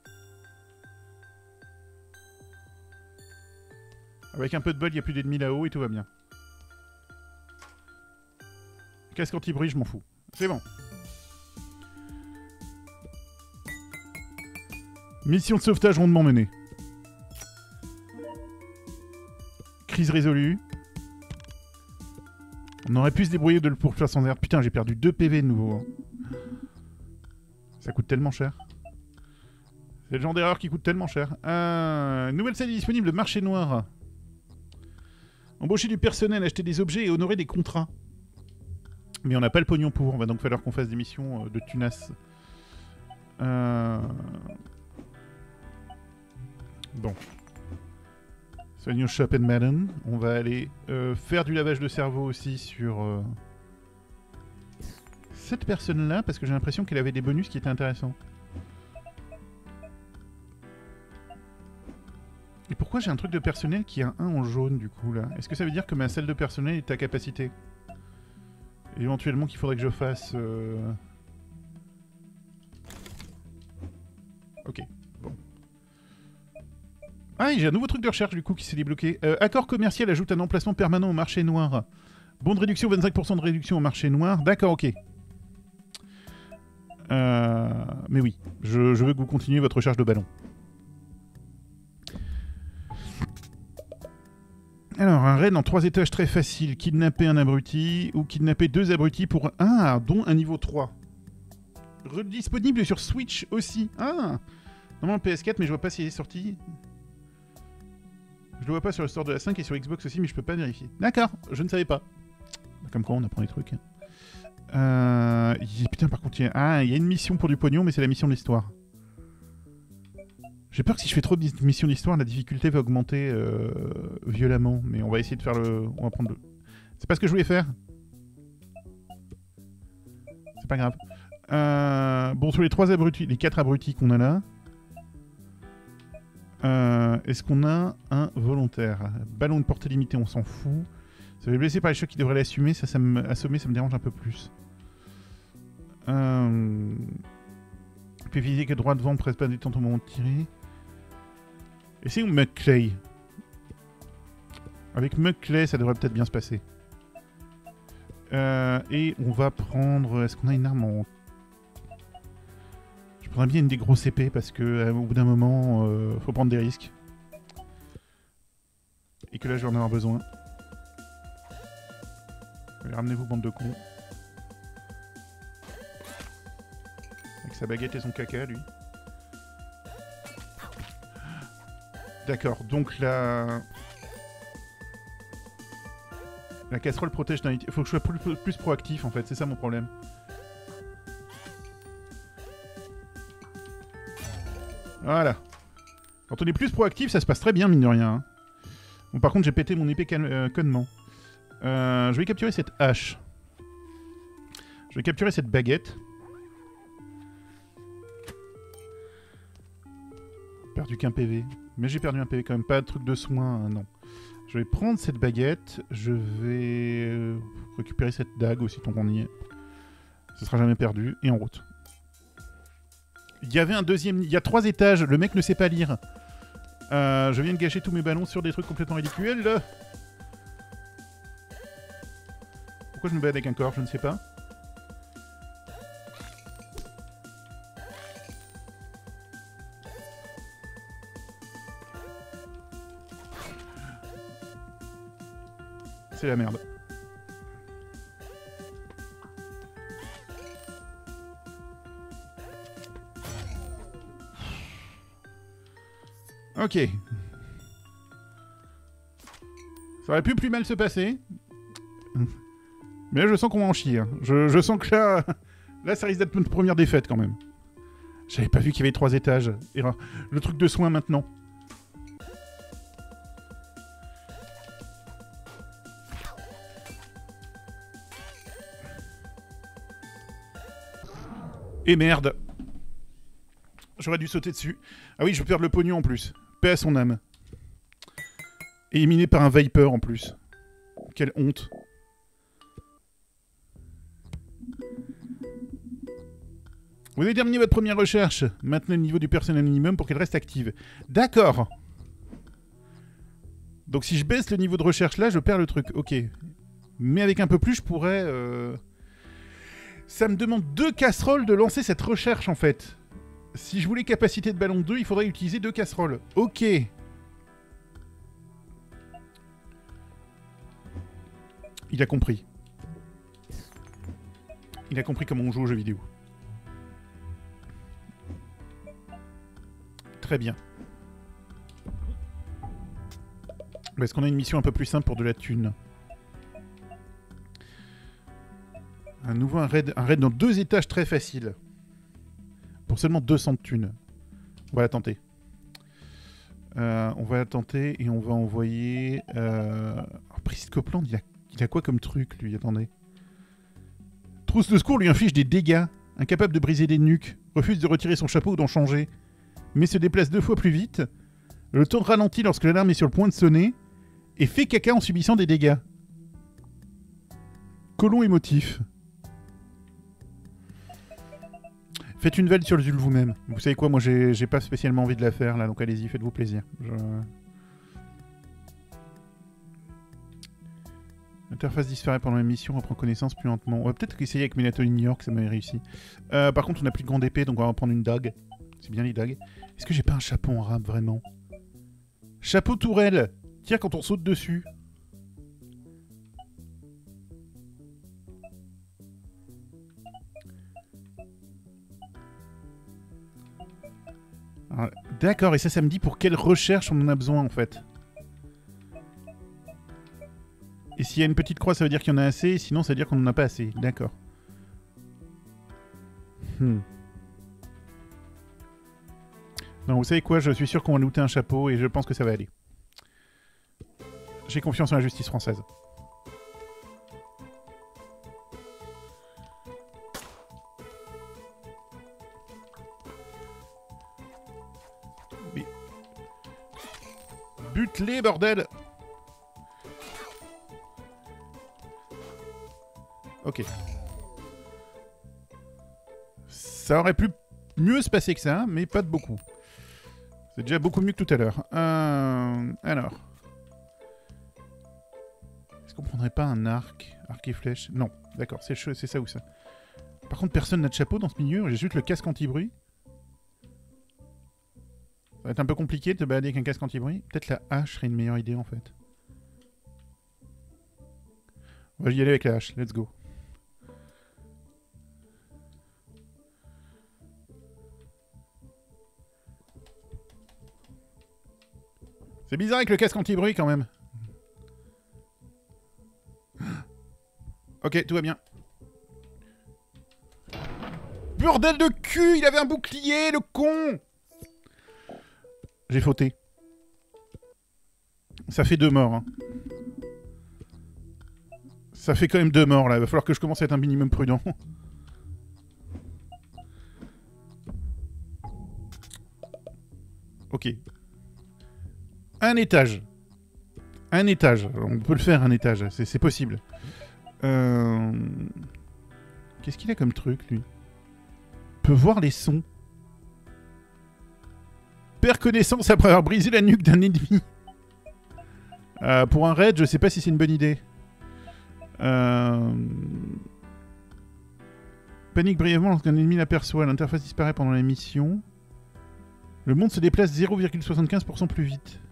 Avec un peu de bol, il n'y a plus d'ennemis là-haut et tout va bien. Casque anti-bruit, je m'en fous. C'est bon. Mission de sauvetage rondement menée. Crise résolue. On aurait pu se débrouiller de le poursuivre sans air. Putain, j'ai perdu deux P V de nouveau. Hein. Ça coûte tellement cher. C'est le genre d'erreur qui coûte tellement cher. Euh, nouvelle salle est disponible, marché noir. Embaucher du personnel, acheter des objets et honorer des contrats. Mais on n'a pas le pognon pour. On va donc falloir qu'on fasse des missions de tunas. Euh... Bon. Soignons Shop and Madden. On va aller euh, faire du lavage de cerveau aussi sur euh, cette personne-là, parce que j'ai l'impression qu'elle avait des bonus qui étaient intéressants. Et pourquoi j'ai un truc de personnel qui a un en jaune, du coup, là? Est-ce que ça veut dire que ma salle de personnel est à capacité? Et éventuellement qu'il faudrait que je fasse... Euh... Ok, bon. Ah, j'ai un nouveau truc de recherche du coup qui s'est débloqué. Euh, accord commercial ajoute un emplacement permanent au marché noir. Bon de réduction, vingt-cinq pour cent de réduction au marché noir. D'accord, ok. Euh, mais oui, je, je veux que vous continuiez votre recherche de ballon. Alors, un raid en trois étages très facile. Kidnapper un abruti ou kidnapper deux abrutis pour un, ah, dont un niveau trois. Disponible sur Switch aussi. Ah, normalement P S quatre, mais je vois pas s'il est sorti. Je le vois pas sur le store de la cinq et sur Xbox aussi, mais je peux pas vérifier. D'accord, je ne savais pas. Comme quoi, on apprend des trucs. Euh... Putain, par contre, il y a... Ah, il y a une mission pour du pognon, mais c'est la mission de l'histoire. J'ai peur que si je fais trop de missions d'histoire, la difficulté va augmenter euh, violemment. Mais on va essayer de faire le... On va prendre le... C'est pas ce que je voulais faire. C'est pas grave. Euh... Bon, sur les trois abrutis, les quatre abrutis qu'on a là, euh, est-ce qu'on a un volontaire? Ballon de portée limitée, on s'en fout. Ça fait blessé par les chocs qui devraient l'assumer, ça, ça me... assommer, ça me dérange un peu plus. Euh... On peut viser que droit devant, presse pas du temps au moment de tirer. Essayons Mugclay. Avec Mugclay, ça devrait peut-être bien se passer. Euh, et on va prendre... Est-ce qu'on a une arme en... Je prendrais bien une des grosses épées parce que euh, au bout d'un moment, euh, faut prendre des risques. Et que là, je vais en avoir besoin. Allez, ramenez-vous, bande de cons. Avec sa baguette et son caca, lui. D'accord, donc la... La casserole protège d'un... Il faut que je sois plus, plus, plus proactif, en fait. C'est ça mon problème. Voilà. Quand on est plus proactif, ça se passe très bien, mine de rien. Hein. Bon, par contre, j'ai pété mon épée euh, connement. Euh, je vais capturer cette hache. Je vais capturer cette baguette. Perdu qu'un P V. Mais j'ai perdu un P V quand même. Pas de truc de soin, euh, non. Je vais prendre cette baguette. Je vais euh, récupérer cette dague aussi, tant qu'on y est. Ce sera jamais perdu. Et en route. Il y avait un deuxième... Il y a trois étages. Le mec ne sait pas lire. Euh, je viens de gâcher tous mes ballons sur des trucs complètement ridicules. Pourquoi je me bats avec un corps? Je ne sais pas. C'est la merde. Ok. Ça aurait pu plus mal se passer. Mais là, je sens qu'on va en chier. Je, je sens que là... Là, ça risque d'être notre première défaite, quand même. J'avais pas vu qu'il y avait trois étages. Erreur. Le truc de soin, maintenant. Et merde. J'aurais dû sauter dessus. Ah oui, je vais perdre le pognon, en plus. Paix à son âme. Éliminé par un Viper, en plus. Quelle honte. Vous avez terminé votre première recherche. Maintenez le niveau du personnel minimum pour qu'elle reste active. D'accord. Donc si je baisse le niveau de recherche là, je perds le truc. Ok. Mais avec un peu plus, je pourrais... Euh... Ça me demande deux casseroles de lancer cette recherche, en fait. Si je voulais capacité de ballon deux, il faudrait utiliser deux casseroles. Ok. Il a compris. Il a compris comment on joue aux jeux vidéo. Très bien. Est-ce qu'on a une mission un peu plus simple pour de la thune? Un nouveau un raid, un raid dans deux étages très facile. Pour seulement deux cents de thunes. On va la tenter. Euh, on va la tenter et on va envoyer... Euh... Oh, Priest Copeland, il a, il a quoi comme truc, lui? Attendez. Trousse de secours lui inflige des dégâts. Incapable de briser des nuques. Refuse de retirer son chapeau ou d'en changer. Mais se déplace deux fois plus vite. Le temps ralentit lorsque l'alarme est sur le point de sonner. Et fait caca en subissant des dégâts. Colon émotif. Faites une valve sur le Zul vous-même. Vous savez quoi, moi j'ai pas spécialement envie de la faire là, donc allez-y, faites-vous plaisir. Je... L'interface disparaît pendant la mission, reprend connaissance plus lentement. On va peut-être essayer avec Melatonin New York, ça m'avait réussi. Euh, par contre, on n'a plus de grande épée, donc on va prendre une dague. C'est bien les dagues. Est-ce que j'ai pas un chapeau en rame, vraiment? Chapeau tourelle. Tiens, quand on saute dessus. D'accord, et ça, ça me dit pour quelle recherche on en a besoin, en fait. Et s'il y a une petite croix, ça veut dire qu'il y en a assez, sinon ça veut dire qu'on n'en a pas assez. D'accord. Hmm. Non, vous savez quoi, je suis sûr qu'on va looter un chapeau et je pense que ça va aller. J'ai confiance en la justice française. Oui. Bute-les, bordel! Ok. Ça aurait pu mieux se passer que ça, mais pas de beaucoup. C'est déjà beaucoup mieux que tout à l'heure. Euh... Alors. Est-ce qu'on prendrait pas un arc? Arc et flèche? Non. D'accord, c'est ça ou ça. Par contre, personne n'a de chapeau dans ce milieu. J'ai juste le casque anti-bruit. Ça va être un peu compliqué de te balader avec un casque anti-bruit. Peut-être la hache serait une meilleure idée, en fait. On va y aller avec la hache. Let's go. C'est bizarre avec le casque anti-bruit quand même. Ok, tout va bien. Bordel de cul, il avait un bouclier, le con! J'ai fauté. Ça fait deux morts. Hein. Ça fait quand même deux morts là, il va falloir que je commence à être un minimum prudent. Ok. Un étage. Un étage. On peut le faire, un étage. C'est possible. Euh... Qu'est-ce qu'il a comme truc, lui? Peut voir les sons. Perd connaissance après avoir brisé la nuque d'un ennemi. Euh, pour un raid, je sais pas si c'est une bonne idée. Euh... Panique brièvement lorsqu'un ennemi l'aperçoit. L'interface disparaît pendant la mission. Le monde se déplace zéro virgule soixante-quinze pour cent plus vite.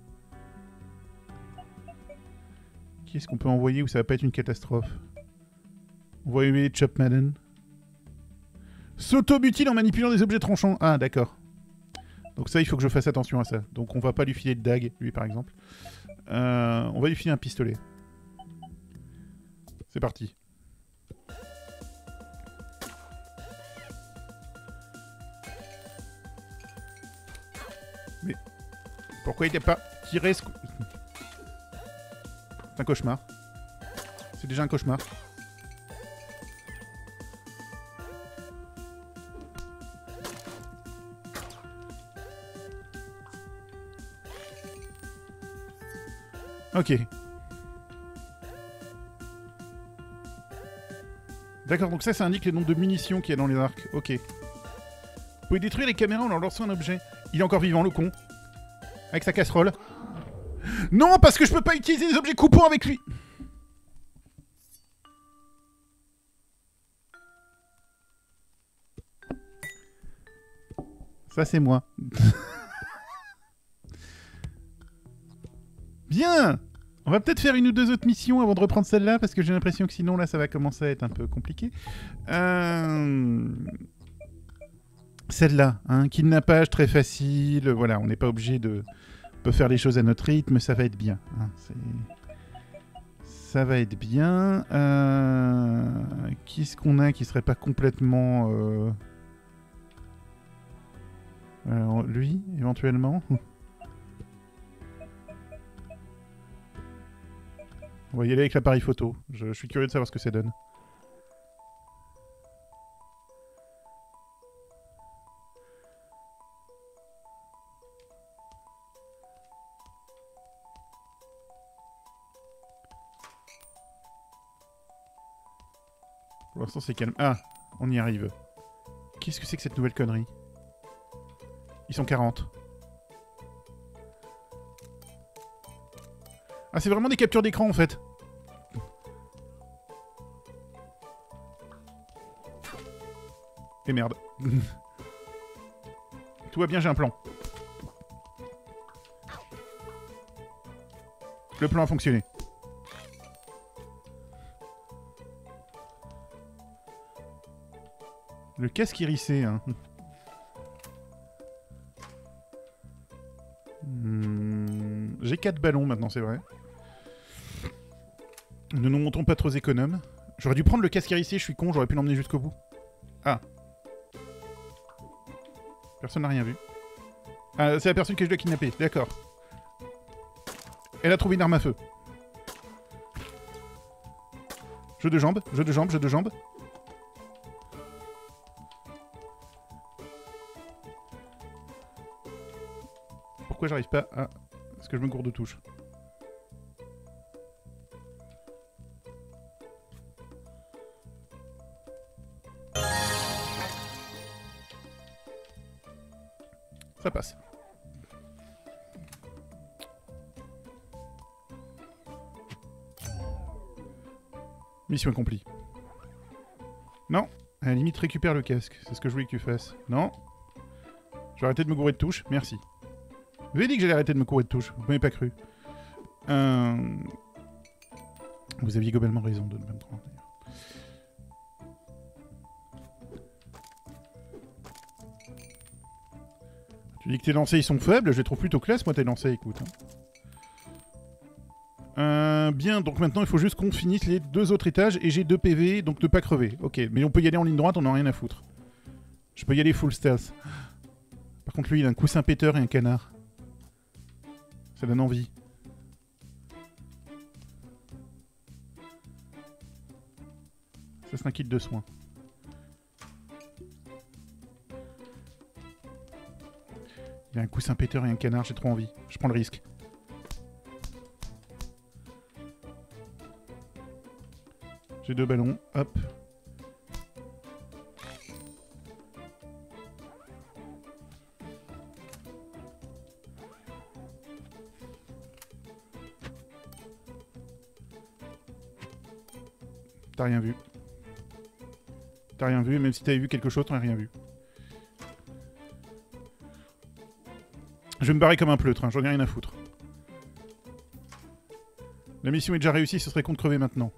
Qui est-ce qu'on peut envoyer où ça va pas être une catastrophe? Envoyer Chop Madden. S'auto-mutile en manipulant des objets tranchants. Ah, d'accord. Donc ça, il faut que je fasse attention à ça. Donc on va pas lui filer de dague, lui par exemple. Euh, on va lui filer un pistolet. C'est parti. Mais pourquoi il n'a pas tiré ce... C'est un cauchemar. C'est déjà un cauchemar. Ok. D'accord, donc ça, ça indique les nombres de munitions qu'il y a dans les arcs. Ok. Vous pouvez détruire les caméras en leur lançant un objet. Il est encore vivant, le con. Avec sa casserole. Non, parce que je peux pas utiliser les objets coupants avec lui. Ça, c'est moi. Bien. On va peut-être faire une ou deux autres missions avant de reprendre celle-là, parce que j'ai l'impression que sinon, là, ça va commencer à être un peu compliqué. Euh... Celle-là, hein, kidnappage très facile. Voilà, on n'est pas obligé de... On peut faire les choses à notre rythme, ça va être bien. Hein, ça va être bien. Euh... Qui est-ce qu'on a qui serait pas complètement... Euh... Alors, lui, éventuellement. On va y aller avec l'appareil photo. Je, je suis curieux de savoir ce que ça donne. Pour l'instant, c'est calme. Ah, on y arrive. Qu'est-ce que c'est que cette nouvelle connerie? Ils sont quarante. Ah, c'est vraiment des captures d'écran, en fait. Et merde. Tout va bien, j'ai un plan. Le plan a fonctionné. Le casque hérissé, hein. Hmm, j'ai quatre ballons maintenant, c'est vrai. Ne nous montons pas trop économes. J'aurais dû prendre le casque hérissé, je suis con, j'aurais pu l'emmener jusqu'au bout. Ah. Personne n'a rien vu. Ah, c'est la personne que je dois kidnapper, d'accord. Elle a trouvé une arme à feu. Jeu de jambes, jeu de jambes, jeu de jambes. Pourquoi j'arrive pas à... Est-ce que je me gourde de touche? Ça passe. Mission accomplie. Non, à la limite récupère le casque. C'est ce que je voulais que tu fasses. Non. Je vais arrêter de me gourer de touche. Merci. Vous avez dit que j'allais arrêter de me courir de touche. Vous m'avez pas cru. Euh... Vous aviez globalement raison de ne pas me prendre. Tu dis que tes lancers ils sont faibles. Je les trouve plutôt classe, moi, tes lancers, écoute. Euh, bien, donc maintenant il faut juste qu'on finisse les deux autres étages et j'ai deux P V, donc ne pas crever. Ok, mais on peut y aller en ligne droite, on n'a rien à foutre. Je peux y aller full stealth. Par contre, lui, il a un coussin péteur et un canard. Ça donne envie. Ça, c'est un kit de soins. Il a un coussin péteur et un canard, j'ai trop envie. Je prends le risque. J'ai deux ballons, hop. T'as rien vu. T'as rien vu, même si t'avais vu quelque chose, t'en as rien vu. Je vais me barrer comme un pleutre, hein, j'en ai rien à foutre. La mission est déjà réussie, ce serait con de crever maintenant.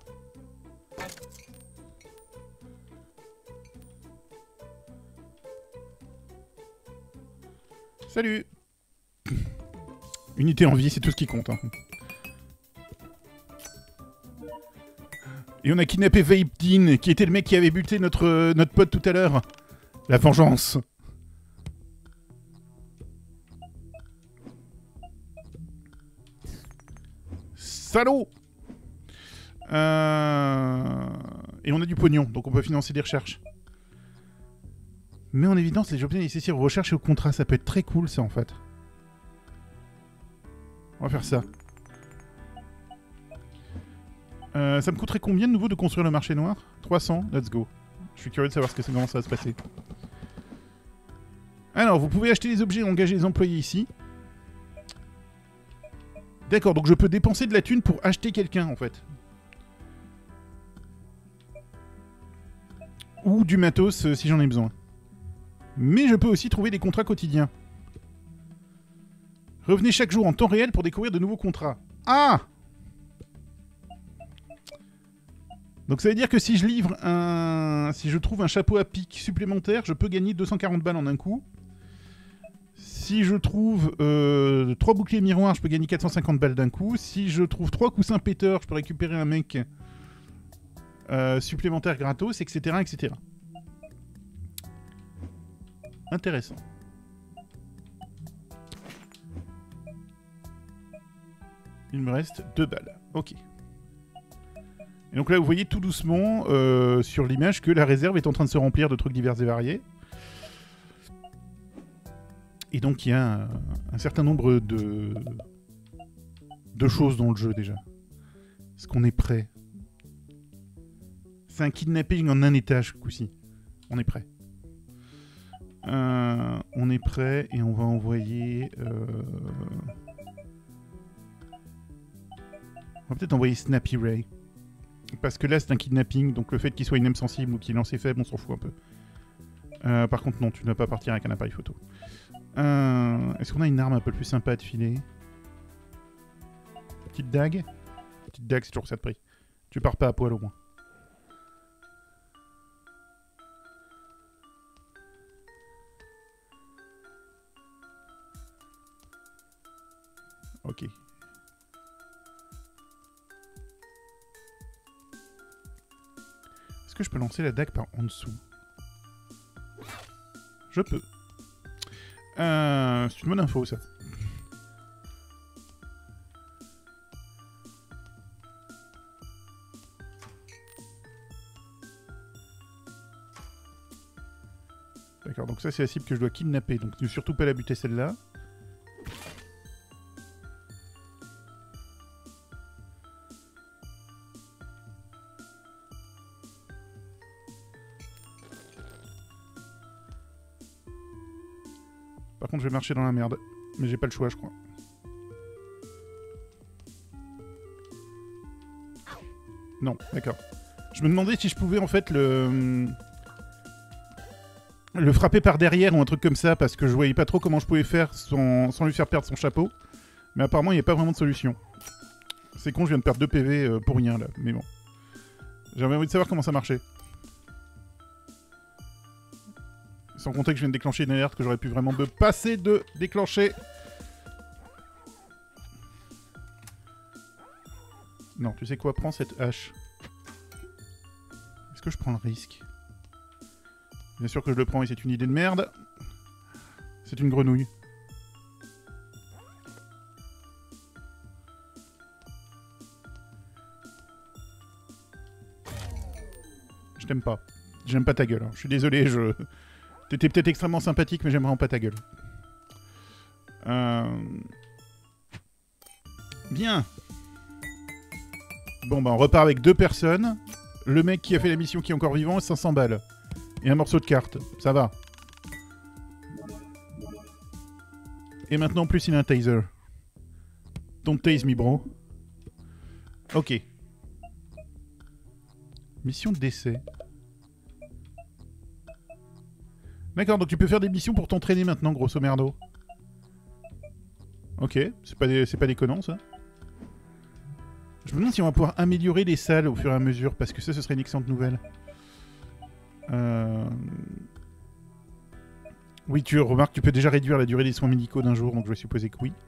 Salut. Unité en vie, c'est tout ce qui compte. Hein. Et on a kidnappé Vape Dean, qui était le mec qui avait buté notre, euh, notre pote tout à l'heure. La vengeance. Salaud. euh... Et on a du pognon, donc on peut financer des recherches. Mais en évidence, les objets nécessaires aux recherches et aux contrats, ça peut être très cool, ça, en fait. On va faire ça. Euh, ça me coûterait combien de nouveau de construire le marché noir? trois cents, let's go. Je suis curieux de savoir ce que, comment ça va se passer. Alors, vous pouvez acheter des objets et engager les employés ici. D'accord, donc je peux dépenser de la thune pour acheter quelqu'un, en fait. Ou du matos, euh, si j'en ai besoin. Mais je peux aussi trouver des contrats quotidiens. Revenez chaque jour en temps réel pour découvrir de nouveaux contrats. Ah! Donc ça veut dire que si je livre un... Si je trouve un chapeau à pic supplémentaire, je peux gagner deux cent quarante balles en un coup. Si je trouve euh, trois boucliers miroirs, je peux gagner quatre cent cinquante balles d'un coup. Si je trouve trois coussins péteurs, je peux récupérer un mec euh, supplémentaire gratos, et cetera, et cetera. Intéressant. Il me reste deux balles. Ok. Et donc là, vous voyez tout doucement euh, sur l'image que la réserve est en train de se remplir de trucs divers et variés. Et donc il y a un, un certain nombre de, de choses dans le jeu déjà. Est-ce qu'on est prêt? C'est un kidnapping en un étage, ce coup-ci. On est prêt. Euh, on est prêt et on va envoyer... Euh... On va peut-être envoyer Snappy Ray. Parce que là, c'est un kidnapping, donc le fait qu'il soit inem sensible ou qu'il lance faible, on s'en fout un peu. Euh, par contre, non, tu ne vas pas partir avec un appareil photo. Euh, Est-ce qu'on a une arme un peu plus sympa à te filer? Petite dague? Petite dague, c'est toujours ça de prix. Tu pars pas à poil au moins. Ok. Est-ce que je peux lancer la dague par en dessous? Je peux. Euh, c'est une bonne info, ça. D'accord, donc ça c'est la cible que je dois kidnapper. Donc ne surtout pas la buter celle-là. Par contre je vais marcher dans la merde. Mais j'ai pas le choix je crois. Non, d'accord. Je me demandais si je pouvais en fait le... le frapper par derrière ou un truc comme ça, parce que je voyais pas trop comment je pouvais faire sans, sans lui faire perdre son chapeau. Mais apparemment, il n'y a pas vraiment de solution. C'est con, je viens de perdre deux P V euh, pour rien, là. Mais bon. J'avais envie de savoir comment ça marchait. Sans compter que je viens de déclencher une alerte que j'aurais pu vraiment me passer de déclencher. Non, tu sais quoi? Prends cette hache. Est-ce que je prends le risque? Bien sûr que je le prends et c'est une idée de merde. C'est une grenouille. Je t'aime pas. J'aime pas ta gueule. Hein. Je suis désolé, je... T'étais peut-être extrêmement sympathique, mais j'aime vraiment pas ta gueule. Euh... Bien. Bon, bah on repart avec deux personnes. Le mec qui a fait la mission qui est encore vivant, cinq cents balles. Et un morceau de carte. Ça va. Et maintenant, en plus, il a un taser. Don't tase me, bro. Ok. Mission de décès. D'accord, donc tu peux faire des missions pour t'entraîner maintenant, grosso merdo. Ok, c'est pas, des, c'est pas déconnant, ça. Je me demande si on va pouvoir améliorer les salles au fur et à mesure, parce que ça, ce serait une excellente nouvelle. Euh... Oui, tu remarques, tu peux déjà réduire la durée des soins médicaux d'un jour, donc je vais supposer que oui.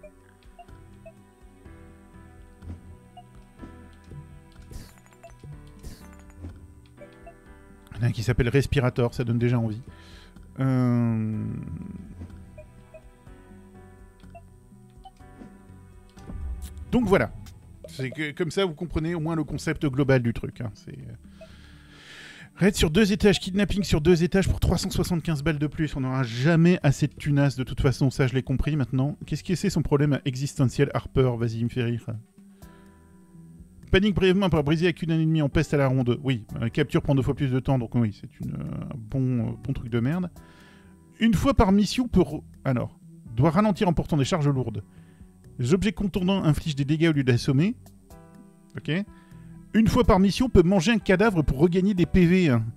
Il y en a un qui s'appelle Respirator, ça donne déjà envie. Euh... Donc voilà. C'est que, comme ça, vous comprenez au moins le concept global du truc. Hein. C'est... Raid sur deux étages, kidnapping sur deux étages pour trois cent soixante-quinze balles de plus. On n'aura jamais assez de tunas de toute façon, ça je l'ai compris maintenant. Qu'est-ce qui est son problème existentiel, Harper? Vas-y, il me fait rire. Panique brièvement pour briser avec une ennemie en peste à la ronde. Oui, euh, capture prend deux fois plus de temps, donc oui, c'est une, euh, un bon, euh, bon truc de merde. Une fois par mission peut... Alors, doit ralentir en portant des charges lourdes. Les objets contournants infligent des dégâts au lieu d'assommer. Ok. Une fois par mission peut manger un cadavre pour regagner des P V. Hein.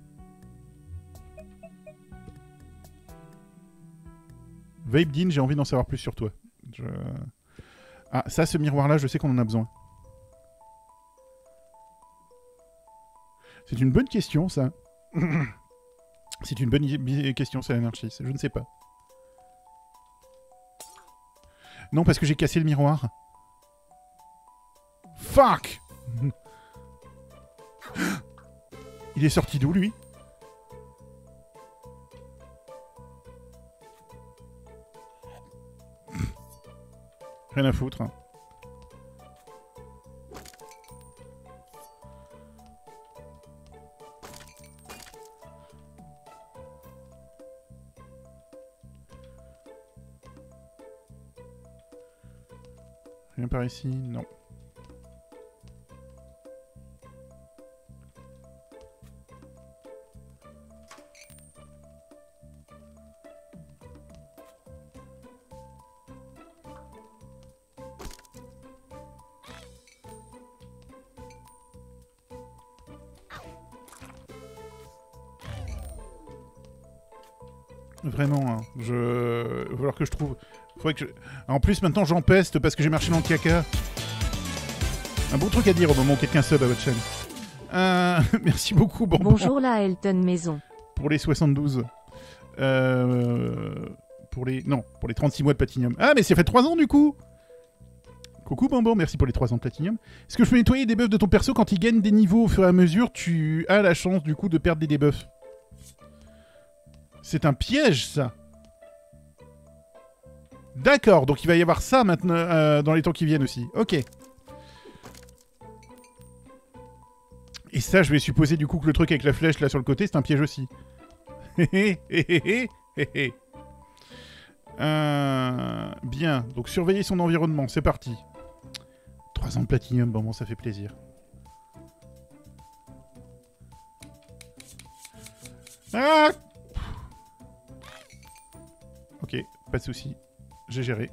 Vape Dean, j'ai envie d'en savoir plus sur toi. Je... Ah, ça, ce miroir-là, je sais qu'on en a besoin. C'est une bonne question, ça. C'est une bonne question, c'est l'anarchie. Je ne sais pas. Non, parce que j'ai cassé le miroir. Fuck! Il est sorti d'où, lui? Rien à foutre. Hein. Rien par ici? Non. Vraiment, hein. Je... Il va falloir que je trouve... Faudrait que je... En plus, maintenant, j'en peste parce que j'ai marché dans le caca. Un bon truc à dire au moment où quelqu'un sub à votre chaîne. Euh... Merci beaucoup, bon. Bonjour la Elton Maison. Pour les soixante-douze. Euh... Pour les... Non, pour les trente-six mois de Platinium. Ah, mais ça fait trois ans, du coup. Coucou, Bambo, merci pour les trois ans de Platinium. Est-ce que je peux nettoyer des buffs de ton perso quand il gagne des niveaux au fur et à mesure? Tu as la chance, du coup, de perdre des debuffs. C'est un piège, ça. D'accord, donc il va y avoir ça maintenant euh, dans les temps qui viennent aussi. Ok. Et ça, je vais supposer du coup que le truc avec la flèche là sur le côté, c'est un piège aussi. euh, bien, donc surveiller son environnement, c'est parti. trois ans de Platinium, bon, bon, ça fait plaisir. Ah! Ok, pas de soucis. J'ai géré.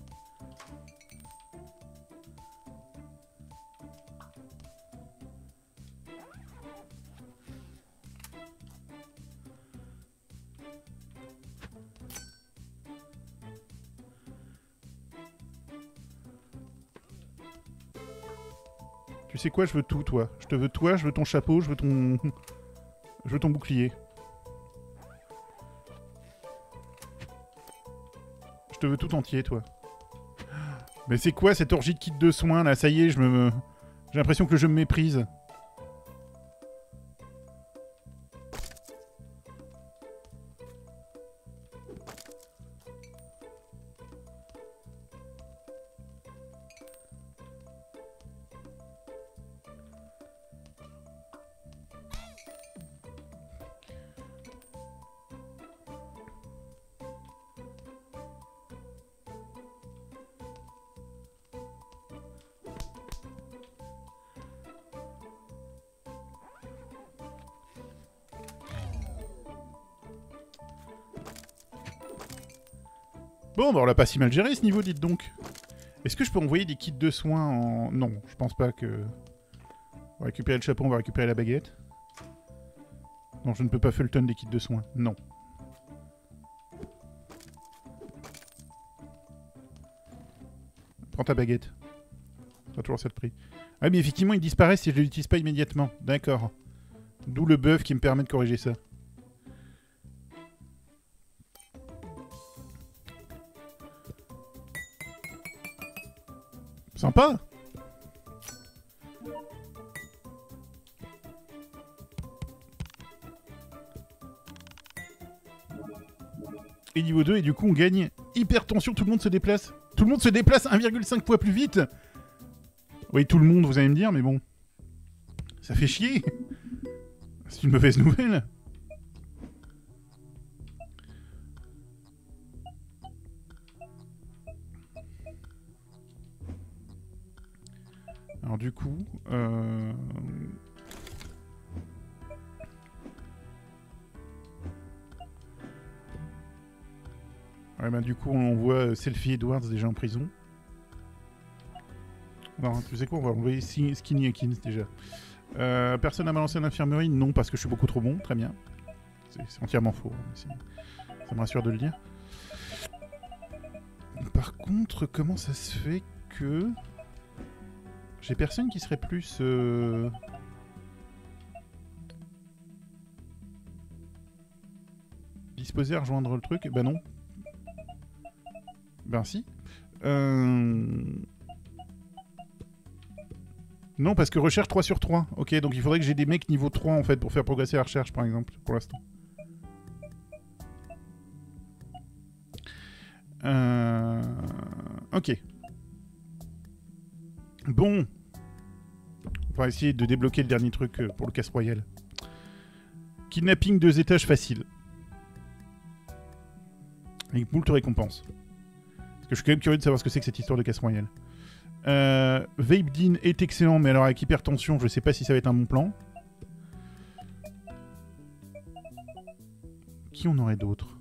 Tu sais quoi, je veux tout, toi. Je te veux toi, je veux ton chapeau, je veux ton... je veux ton bouclier. Je te veux tout entier, toi. Mais c'est quoi cette orgie de kit de soins, là? Ça y est, je me... J'ai l'impression que le jeu me méprise. Bon, bah on l'a pas si mal géré ce niveau, dites donc. Est-ce que je peux envoyer des kits de soins en... Non, je pense pas que... On va récupérer le chapeau, on va récupérer la baguette. Non, je ne peux pas Fulton des kits de soins. Non. Prends ta baguette. T'as toujours ça de prix. Ah mais effectivement, il disparaît si je ne l'utilise pas immédiatement. D'accord. D'où le buff qui me permet de corriger ça. Sympa. Et niveau deux, et du coup on gagne hypertension, tout le monde se déplace. Tout le monde se déplace un virgule cinq fois plus vite. Oui, tout le monde, vous allez me dire, mais bon. Ça fait chier. C'est une mauvaise nouvelle. Alors du coup... Euh... Ouais, bah du coup on voit Selfie Edwards déjà en prison. Non, tu sais quoi, on va envoyer Skinny Akins déjà. Euh, personne n'a balancé à l'infirmerie? Non, parce que je suis beaucoup trop bon, très bien. C'est entièrement faux, mais ça me rassure de le dire. Par contre, comment ça se fait que... J'ai personne qui serait plus... Euh... disposé à rejoindre le truc? Bah non. Ben si. Euh... Non, parce que recherche trois sur trois. Ok, donc il faudrait que j'ai des mecs niveau trois en fait pour faire progresser la recherche par exemple, pour l'instant. Euh... Ok. Bon. On va essayer de débloquer le dernier truc pour le casse royal. Kidnapping deux étages facile. Avec moult récompenses. Parce que je suis quand même curieux de savoir ce que c'est que cette histoire de casse royale. Euh, Vape Dean est excellent, mais alors avec hypertension, je sais pas si ça va être un bon plan. Qui on aurait d'autres?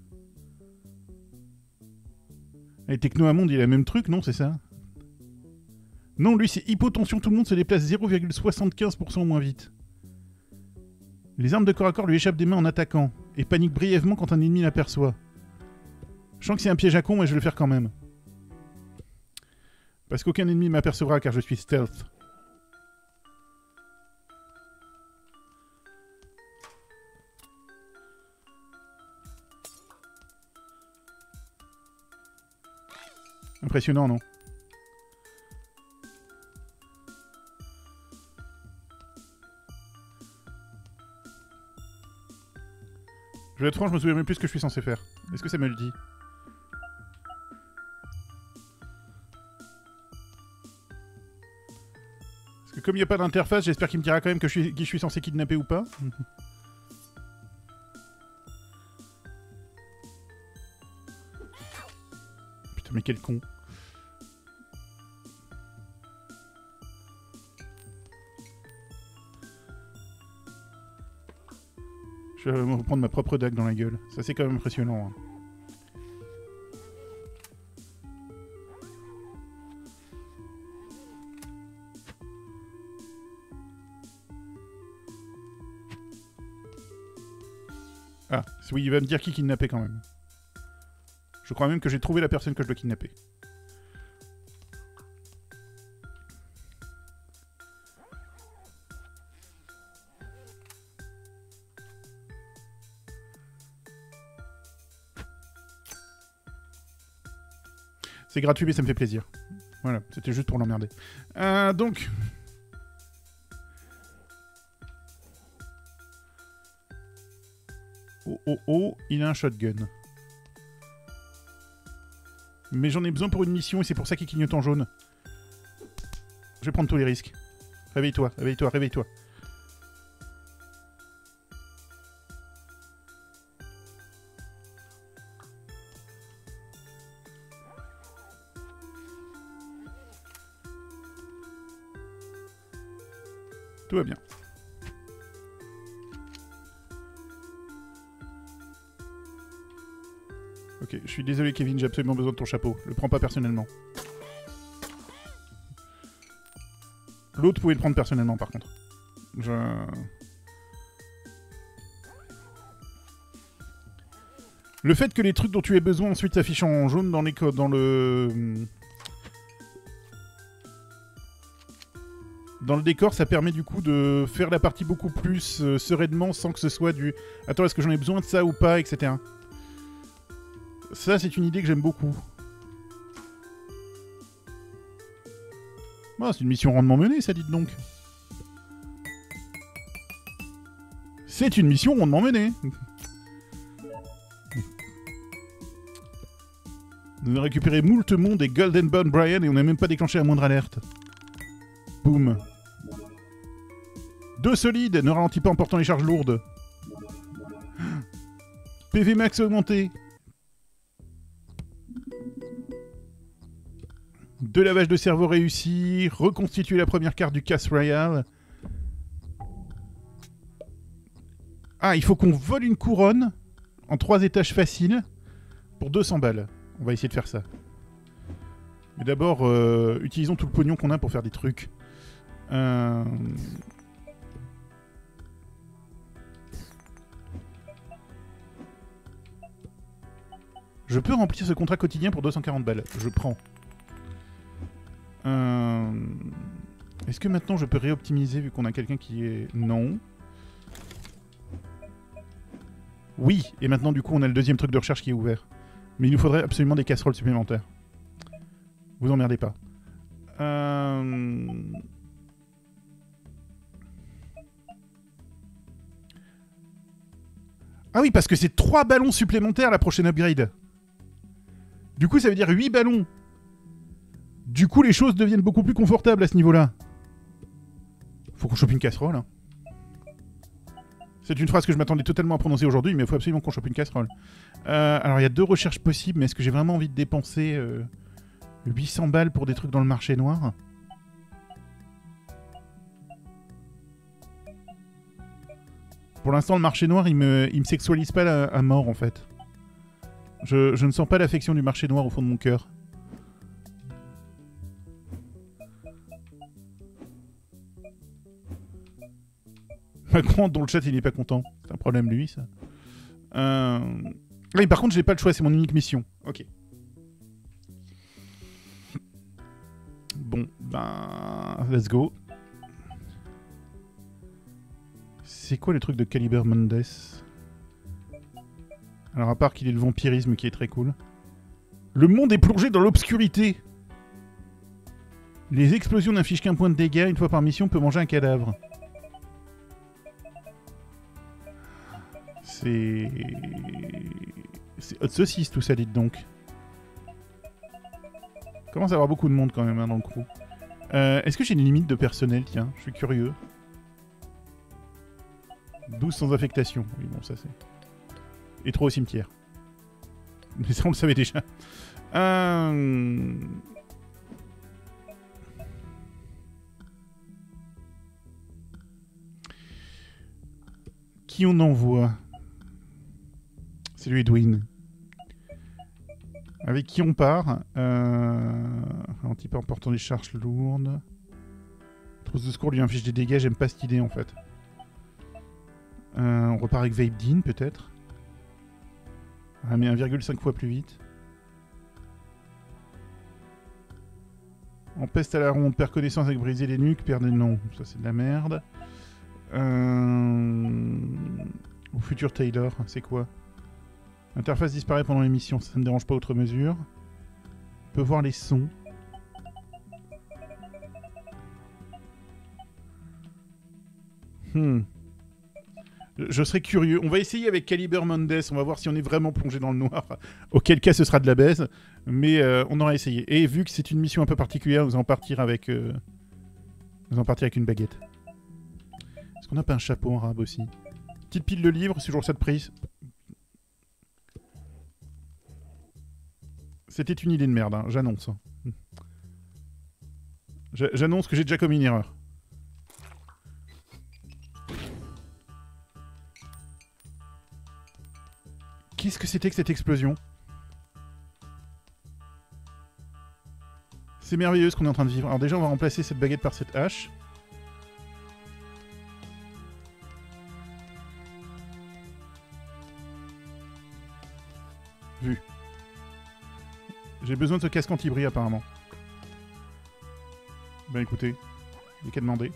Et Technoamonde, il a le même truc, non, c'est ça? Non, lui, c'est hypotension, tout le monde se déplace zéro virgule soixante-quinze pour cent moins vite. Les armes de corps à corps lui échappent des mains en attaquant. Et panique brièvement quand un ennemi l'aperçoit. Je sens que c'est un piège à con, mais je vais le faire quand même. Parce qu'aucun ennemi m'apercevra car je suis stealth. Impressionnant, non? Je vais être franc, je me souviens même plus ce que je suis censé faire. Est-ce que ça me le dit? Parce que comme il n'y a pas d'interface, j'espère qu'il me dira quand même que je suis, qui je suis censé kidnapper ou pas. Putain, mais quel con. Je vais me prendre ma propre dague dans la gueule. Ça, c'est quand même impressionnant. Hein. Ah, oui, il va me dire qui kidnapper quand même. Je crois même que j'ai trouvé la personne que je dois kidnapper. C'est gratuit, mais ça me fait plaisir. Voilà, c'était juste pour l'emmerder. Euh, donc... Oh, oh, oh, il a un shotgun. Mais j'en ai besoin pour une mission et c'est pour ça qu'il clignote en jaune. Je vais prendre tous les risques. Réveille-toi, réveille-toi, réveille-toi. Tout va bien. Ok, je suis désolé Kevin, j'ai absolument besoin de ton chapeau. Le prends pas personnellement. L'autre pouvait le prendre personnellement par contre. Je... Le fait que les trucs dont tu aies besoin ensuite s'affichent en jaune dans, les dans le... Dans le décor, ça permet du coup de faire la partie beaucoup plus euh, sereinement sans que ce soit du... Attends, est-ce que j'en ai besoin de ça ou pas, et cetera. Ça, c'est une idée que j'aime beaucoup. Oh, c'est une mission rondement menée, ça, dites donc. C'est une mission rondement menée. Nous avons récupéré moult monde et Golden Bone Brian et on n'a même pas déclenché la moindre alerte. Boum. Deux solides, ne ralentis pas en portant les charges lourdes. P V max augmenté. Deux lavages de cerveau réussis. Reconstituer la première carte du Casse Royale. Ah, il faut qu'on vole une couronne en trois étages faciles pour deux cents balles. On va essayer de faire ça. Mais d'abord, euh, utilisons tout le pognon qu'on a pour faire des trucs. Euh... Je peux remplir ce contrat quotidien pour deux cent quarante balles. Je prends. Euh... Est-ce que maintenant je peux réoptimiser vu qu'on a quelqu'un qui est... Non. Oui, et maintenant du coup on a le deuxième truc de recherche qui est ouvert. Mais il nous faudrait absolument des casseroles supplémentaires. Vous emmerdez pas. Euh... Ah oui, parce que c'est trois ballons supplémentaires la prochaine upgrade. Du coup, ça veut dire huit ballons. Du coup, les choses deviennent beaucoup plus confortables à ce niveau-là. Faut qu'on chope une casserole. Hein. C'est une phrase que je m'attendais totalement à prononcer aujourd'hui, mais il faut absolument qu'on chope une casserole. Euh, alors, il y a deux recherches possibles, mais est-ce que j'ai vraiment envie de dépenser euh, huit cents balles pour des trucs dans le marché noir? Pour l'instant, le marché noir, il me, il me sexualise pas la, à mort, en fait. Je, je ne sens pas l'affection du marché noir au fond de mon cœur. Macron, dont le chat, il n'est pas content. C'est un problème, lui, ça. Euh... Oui, par contre, j'ai pas le choix, c'est mon unique mission. Ok. Bon, ben... Let's go. C'est quoi le truc de Caliber Mondes? Alors, à part qu'il ait le vampirisme qui est très cool. Le monde est plongé dans l'obscurité. Les explosions n'infligent qu'un point de dégâts. Une fois par mission, on peut manger un cadavre. C'est... C'est hot saucisse tout ça, dites donc. Commence à avoir beaucoup de monde quand même hein, dans le crew. Euh, Est-ce que j'ai une limite de personnel? Tiens, je suis curieux. douze sans affectation. Oui, bon, ça c'est... Et trois au cimetière. Mais ça, on le savait déjà. Euh... Qui on envoie? C'est lui, Edwin. Avec qui on part? euh... Un type emportant des charges lourdes. Trousse de secours lui inflige des dégâts. J'aime pas cette idée en fait. Euh, on repart avec Vape Dean peut-être. Ah, mais un virgule cinq fois plus vite. On peste à la ronde, perd connaissance avec briser les nuques, perd des noms. Ça c'est de la merde. Euh... Au futur Taylor, c'est quoi? L'interface disparaît pendant l'émission, ça ne me dérange pas outre mesure. On peut voir les sons. Hmm. Je serais curieux. On va essayer avec Caliber Mondes. On va voir si on est vraiment plongé dans le noir. Auquel cas, ce sera de la baise. Mais euh, on aura essayé. Et vu que c'est une mission un peu particulière, nous allons partir avec... Euh... Nous allons partir avec une baguette. Est-ce qu'on n'a pas un chapeau en rab aussi? Petite pile de livres, c'est toujours ça de prise. C'était une idée de merde, hein. J'annonce. J'annonce que j'ai déjà commis une erreur. Qu'est-ce que c'était que cette explosion? C'est merveilleux ce qu'on est en train de vivre. Alors déjà, on va remplacer cette baguette par cette hache. Vu. J'ai besoin de ce casque anti-bris apparemment. Ben écoutez, il n'y a qu'à demander.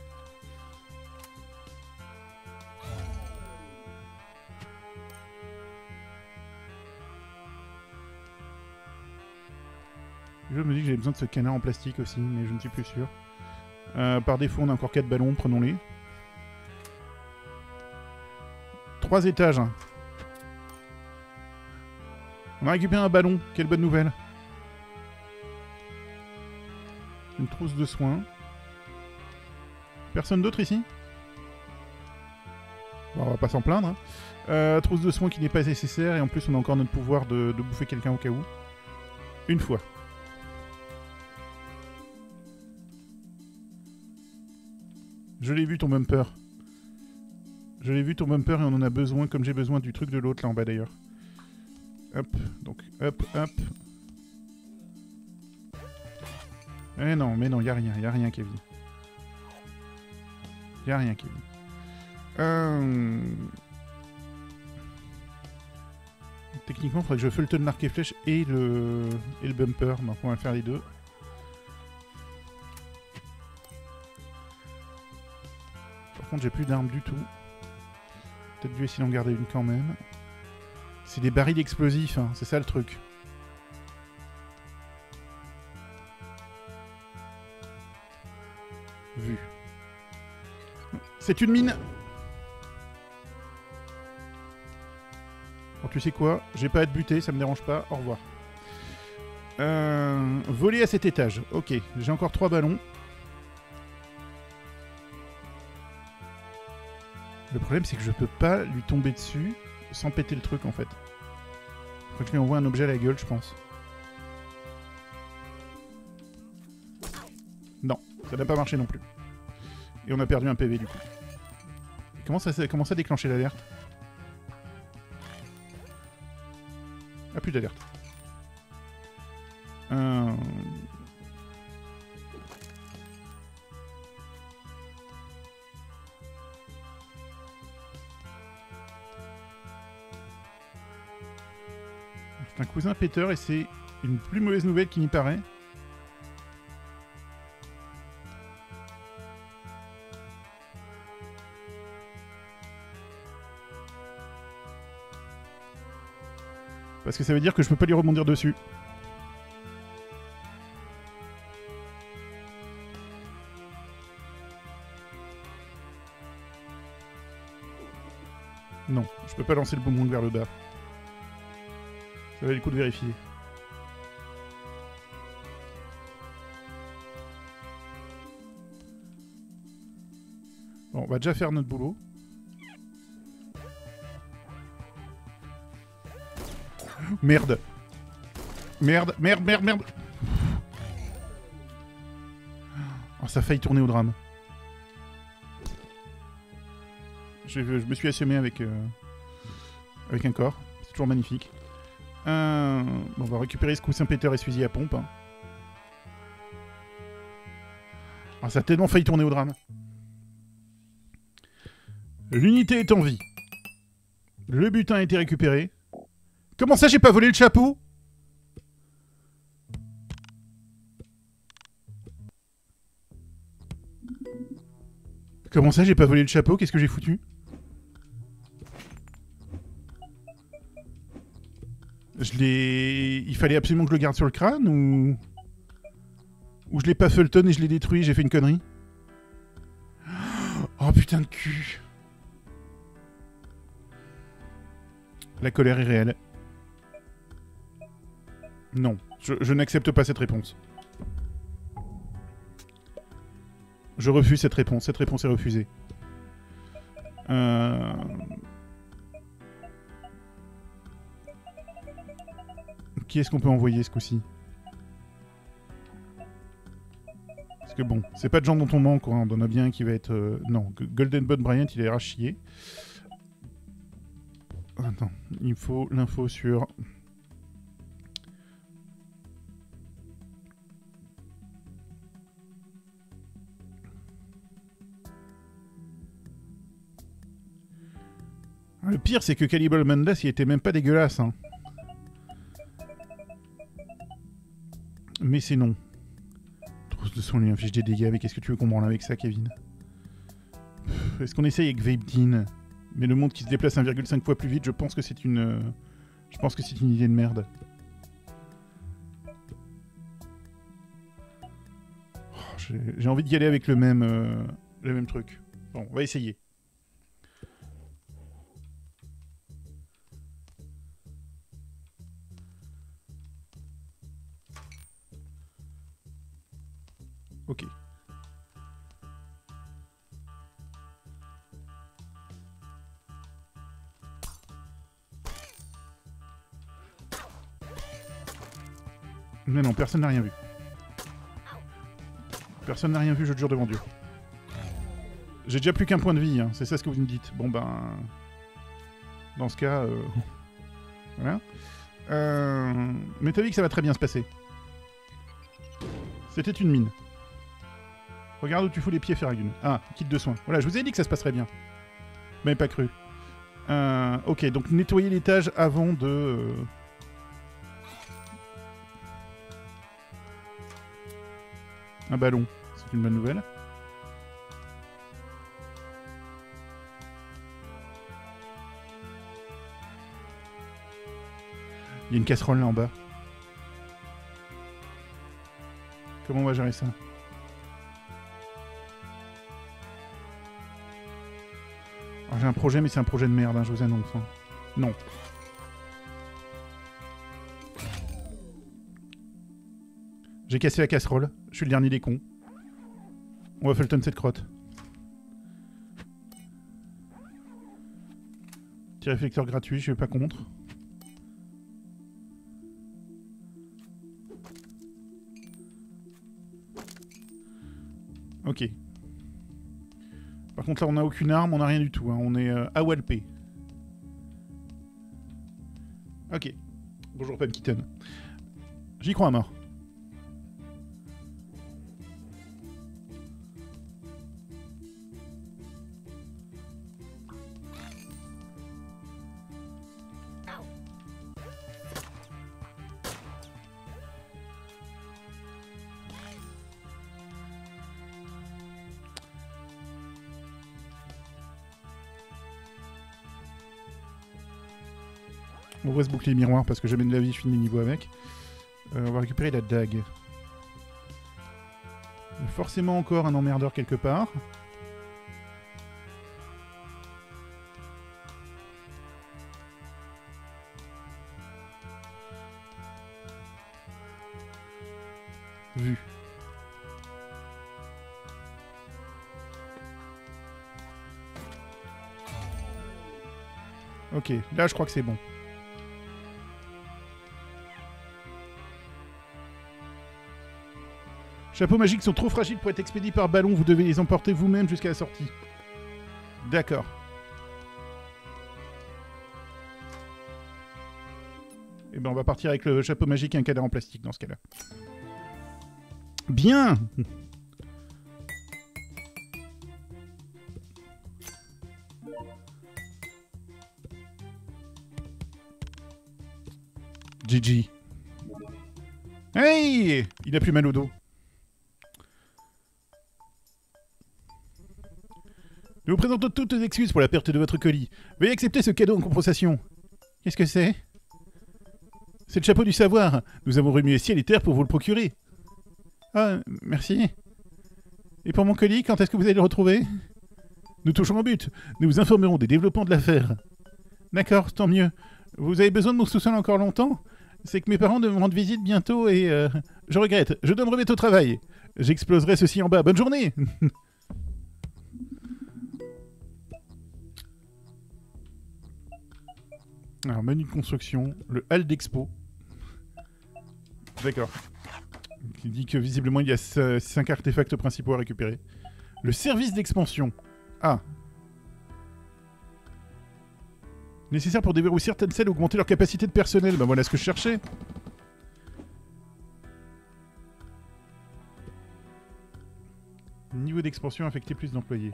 Je me dis que j'ai besoin de ce canard en plastique aussi, mais je ne suis plus sûr. Euh, par défaut, on a encore quatre ballons, prenons-les. Trois étages. Hein. On a récupéré un ballon, quelle bonne nouvelle. Une trousse de soins. Personne d'autre ici? Bon, on va pas s'en plaindre. Hein. Euh, trousse de soins qui n'est pas nécessaire, et en plus on a encore notre pouvoir de, de bouffer quelqu'un au cas où. Une fois. Je l'ai vu ton bumper. Je l'ai vu ton bumper et on en a besoin comme j'ai besoin du truc de l'autre là en bas d'ailleurs. Hop, donc hop, hop. Eh non, mais non, y'a rien, y'a rien Kevin. Y'a rien Kevin. Euh... Techniquement, il faudrait que je feuilletonne l'arc et flèche et le... et le bumper, donc on va faire les deux. Par contre, j'ai plus d'armes du tout. Peut-être dû essayer d'en garder une quand même. C'est des barils explosifs, hein, c'est ça le truc. Vu. C'est une mine. Bon, tu sais quoi? J'ai pas à être buté, ça me dérange pas. Au revoir. Euh, voler à cet étage. Ok, j'ai encore trois ballons. Le problème, c'est que je peux pas lui tomber dessus sans péter le truc, en fait. Faut que je lui envoie un objet à la gueule, je pense. Non, ça n'a pas marché non plus. Et on a perdu un P V, du coup. Comment ça, comment ça déclencher l'alerte? Ah, plus d'alerte. Euh... C'est un cousin péteur et c'est une plus mauvaise nouvelle qui m'y paraît. Parce que ça veut dire que je peux pas lui rebondir dessus. Non, je peux pas lancer le boomerang vers le bas. Ça valait le coup de vérifier. Bon, on va déjà faire notre boulot. Merde. Merde, merde, merde, merde. Oh, ça a failli tourner au drame. Je, je me suis assommé avec, euh, avec un corps. C'est toujours magnifique. Euh, bon, on va récupérer ce coussin péteur et ce fusil à pompe. Hein. Oh, ça a tellement failli tourner au drame. L'unité est en vie. Le butin a été récupéré. Comment ça, j'ai pas volé le chapeau? Comment ça, j'ai pas volé le chapeau? Qu'est-ce que j'ai foutu? Je l'ai... Il fallait absolument que je le garde sur le crâne ou... Ou je l'ai pas Fulton et je l'ai détruit, j'ai fait une connerie? Oh putain de cul. La colère est réelle. Non, je, je n'accepte pas cette réponse. Je refuse cette réponse. Cette réponse est refusée. Euh... Qui est-ce qu'on peut envoyer ce coup-ci? Parce que bon, c'est pas de gens dont on manque, hein. On en a bien qui va être... Euh... Non, Golden Bud Bryant, il a l'air à chier. Attends, il faut l'info sur... Le pire, c'est que Cannibal Mendes, il était même pas dégueulasse. Hein. Mais c'est non. Trousse de son lui inflige des dégâts. Mais qu'est-ce que tu veux qu'on branle avec ça, Kevin? Est-ce qu'on essaye avec Vape Dean? Mais le monde qui se déplace un virgule cinq fois plus vite, je pense que c'est une... Euh, je pense que c'est une idée de merde. Oh, j'ai envie d'y aller avec le même, euh, le même truc. Bon, on va essayer. Ok. Mais non, personne n'a rien vu. Personne n'a rien vu, je te jure devant Dieu. J'ai déjà plus qu'un point de vie, hein. C'est ça ce que vous me dites. Bon ben... Dans ce cas... Euh... Voilà. Euh... Mais t'as vu que ça va très bien se passer. C'était une mine. Regarde où tu fous les pieds, Ferragun. Ah, kit de soins. Voilà, je vous ai dit que ça se passerait bien. Vous m'avez pas cru. Euh... Ok, donc nettoyer l'étage avant de... Euh... Un ballon, c'est une bonne nouvelle. Il y a une casserole là en bas. Comment on va gérer ça? J'ai un projet, mais c'est un projet de merde, hein, je vous annonce. Hein. Non. J'ai cassé la casserole. Je suis le dernier des cons. On va Fulton cette crotte. Petit réflecteur gratuit, je suis pas contre. Ok. Par contre là on n'a aucune arme, on n'a rien du tout. Hein. On est euh, à Walpé. Ok. Bonjour Pam Kitten. J'y crois à mort. On va se boucler les miroirs parce que jamais de la vie je finis le niveau avec. Euh, on va récupérer la dague. Forcément encore un emmerdeur quelque part. Vu. Ok, là je crois que c'est bon. Chapeaux magiques sont trop fragiles pour être expédiés par ballon, vous devez les emporter vous-même jusqu'à la sortie. D'accord. Et ben on va partir avec le chapeau magique et un cadavre en plastique dans ce cas-là. Bien. G G. Hey! Il a plus mal au dos. Nous vous présentons toutes les excuses pour la perte de votre colis. Veuillez accepter ce cadeau en compensation. Qu'est-ce que c'est? C'est le chapeau du savoir. Nous avons remué ciel et terre pour vous le procurer. Ah, merci. Et pour mon colis, quand est-ce que vous allez le retrouver? Nous touchons au but. Nous vous informerons des développements de l'affaire. D'accord, tant mieux. Vous avez besoin de mon sous-sol encore longtemps? C'est que mes parents me rendent visite bientôt et... Euh, je regrette. Je dois me remettre au travail. J'exploserai ceci en bas. Bonne journée. Alors, menu de construction. Le hall d'expo. D'accord. Qui dit que visiblement il y a cinq artefacts principaux à récupérer. Le service d'expansion. Ah. Nécessaire pour déverrouiller certaines selles et augmenter leur capacité de personnel. Ben voilà ce que je cherchais. Niveau d'expansion, affecter plus d'employés.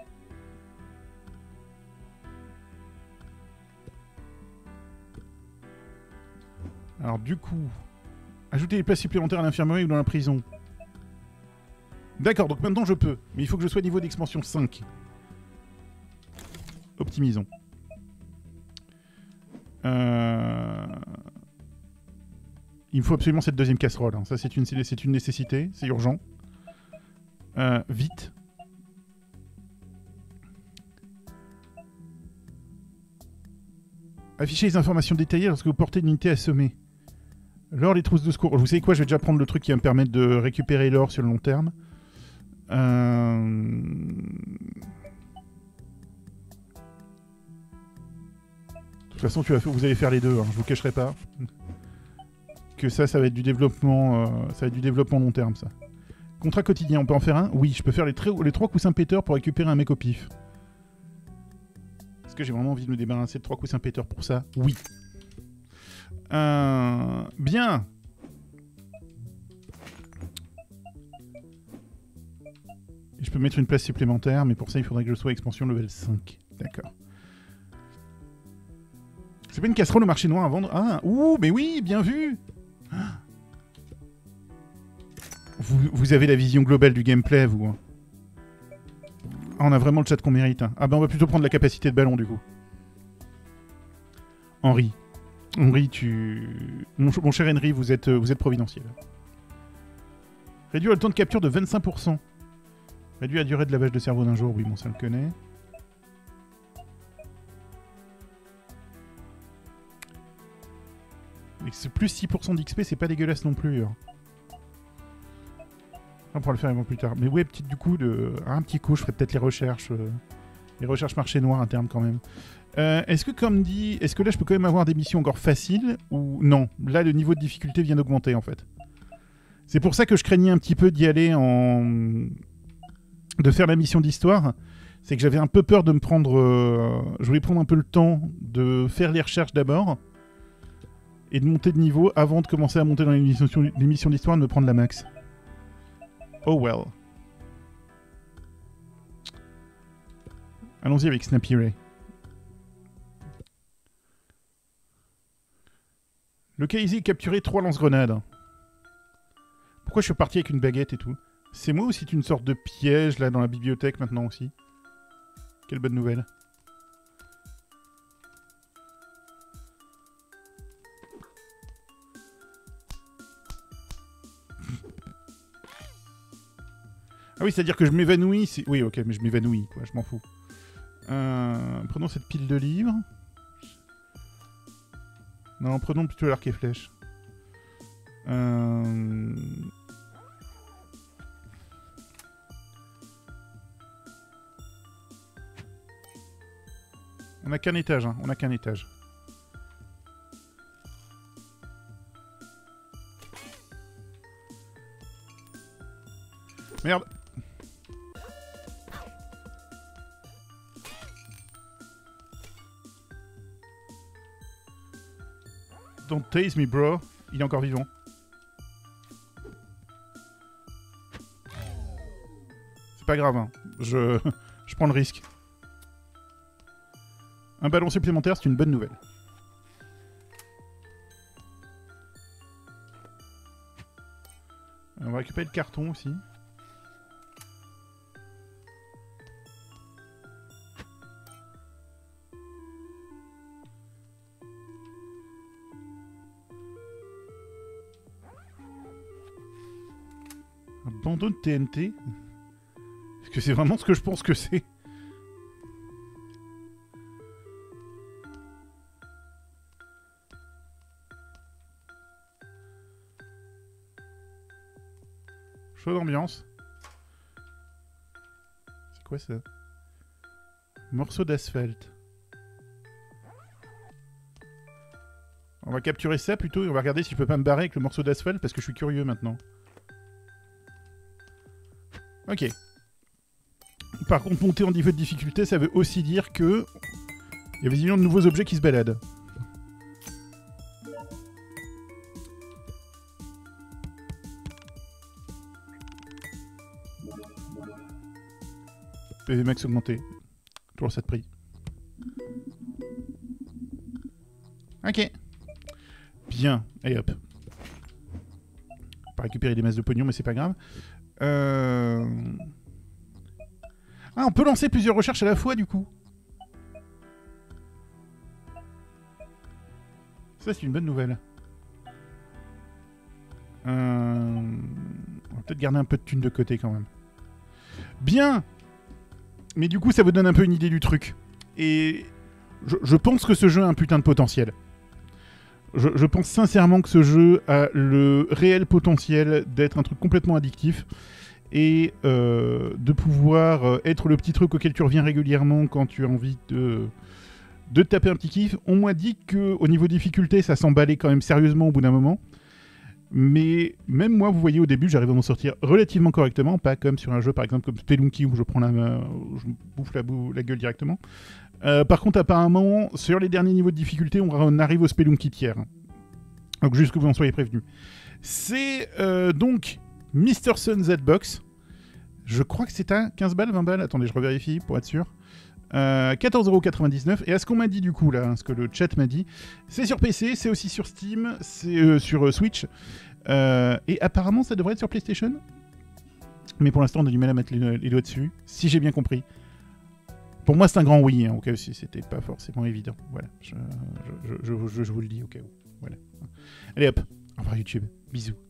Alors du coup... Ajouter des places supplémentaires à l'infirmerie ou dans la prison. D'accord, donc maintenant je peux. Mais il faut que je sois niveau d'expansion cinq. Optimisons. Euh... Il me faut absolument cette deuxième casserole. Hein. Ça, c'est une, c'est une nécessité. C'est urgent. Euh, vite. Affichez les informations détaillées lorsque vous portez une unité assommée. L'or, les trousses de secours. Vous savez quoi? Je vais déjà prendre le truc qui va me permettre de récupérer l'or sur le long terme. Euh... De toute façon, tu vas, vous allez faire les deux, hein, je vous cacherai pas. Que ça, ça va être du développement, euh, ça va être du développement long terme, ça. Contrat quotidien, on peut en faire un? Oui, je peux faire les, les trois coussins péteurs pour récupérer un mec au pif. Est-ce que j'ai vraiment envie de me débarrasser de trois coussins péteurs pour ça? Oui. Euh, bien. Et je peux mettre une place supplémentaire, mais pour ça, il faudrait que je sois expansion level cinq. D'accord. C'est pas une casserole au marché noir à vendre? Ah, ouh, mais oui, bien vu. Vous, vous avez la vision globale du gameplay, vous. Hein. Ah, on a vraiment le chat qu'on mérite. Hein. Ah ben, on va plutôt prendre la capacité de ballon, du coup. Henri. Henri, tu... Mon, mon cher Henry, vous êtes, vous êtes providentiel. Réduire le temps de capture de vingt-cinq pour cent. Réduire la durée de lavage de cerveau d'un jour. Oui, bon, ça le connaît. Mais c'est plus six pour cent d'X P, c'est pas dégueulasse non plus. Hein. On pourra le faire un peu plus tard. Mais ouais, petit, du coup, de... un petit coup, je ferai peut-être les recherches. Euh... Les recherches marché noir à terme, quand même. Euh, est-ce que, comme dit... Est-ce que là, je peux quand même avoir des missions encore faciles? Ou non? Là, le niveau de difficulté vient d'augmenter, en fait. C'est pour ça que je craignais un petit peu d'y aller en... de faire la mission d'histoire. C'est que j'avais un peu peur de me prendre... Euh... Je voulais prendre un peu le temps de faire les recherches d'abord. Et de monter de niveau avant de commencer à monter dans les missions, les missions d'histoire et de me prendre la max. Oh well. Allons-y avec Snappy Ray. Localiser et capturer trois lance-grenades. Pourquoi je suis parti avec une baguette et tout? C'est moi ou c'est une sorte de piège là dans la bibliothèque maintenant aussi? Quelle bonne nouvelle. Ah oui, c'est-à-dire que je m'évanouis. Si... Oui, ok, mais je m'évanouis, quoi, je m'en fous. Euh... Prenons cette pile de livres. Non, prenons plutôt l'arc et flèche. Euh... On n'a qu'un étage, hein. On n'a qu'un étage. Merde. Don't tase me, bro. Il est encore vivant. C'est pas grave, hein. Je... Je prends le risque. Un ballon supplémentaire, c'est une bonne nouvelle. On va récupérer le carton aussi. Un bandeau de T N T. Est-ce que c'est vraiment ce que je pense que c'est? Chaud d'ambiance. C'est quoi ça? Morceau d'asphalte. On va capturer ça plutôt et on va regarder si je peux pas me barrer avec le morceau d'asphalte parce que je suis curieux maintenant. Ok. Par contre, monter en niveau de difficulté, ça veut aussi dire que il y a visiblement de nouveaux objets qui se baladent. P V max augmenté. Toujours ça de prix. Ok. Bien. Et hop. On va récupérer des masses de pognon, mais c'est pas grave. Euh... Ah, on peut lancer plusieurs recherches à la fois, du coup. Ça, c'est une bonne nouvelle. Euh... On va peut-être garder un peu de thunes de côté, quand même. Bien. Mais du coup, ça vous donne un peu une idée du truc. Et je, je pense que ce jeu a un putain de potentiel. Je, je pense sincèrement que ce jeu a le réel potentiel d'être un truc complètement addictif et euh, de pouvoir être le petit truc auquel tu reviens régulièrement quand tu as envie de, de te taper un petit kiff. On m'a dit qu'au niveau difficulté, ça s'emballait quand même sérieusement au bout d'un moment. Mais même moi, vous voyez, au début, j'arrive à m'en sortir relativement correctement, pas comme sur un jeu, par exemple, comme Spelunky, où je prends la main, où je me bouffe la, bou la gueule directement. Euh, par contre, apparemment, sur les derniers niveaux de difficulté, on, on arrive au Spelunky tiers. Donc, juste que vous en soyez prévenus. C'est euh, donc Mister Sun Z-Box. Je crois que c'est à quinze balles, vingt balles. Attendez, je revérifie pour être sûr. Euh, quatorze euros quatre-vingt-dix-neuf. Et à ce qu'on m'a dit du coup là, hein, ce que le chat m'a dit, c'est sur P C, c'est aussi sur Steam, c'est euh, sur euh, Switch, euh, et apparemment ça devrait être sur PlayStation. Mais pour l'instant on a du mal à mettre les, les doigts dessus, si j'ai bien compris. Pour moi c'est un grand oui, hein, au cas où si c'était pas forcément évident. Voilà, je, je, je, je, je vous le dis au cas où. Voilà. Allez hop, au revoir YouTube, bisous.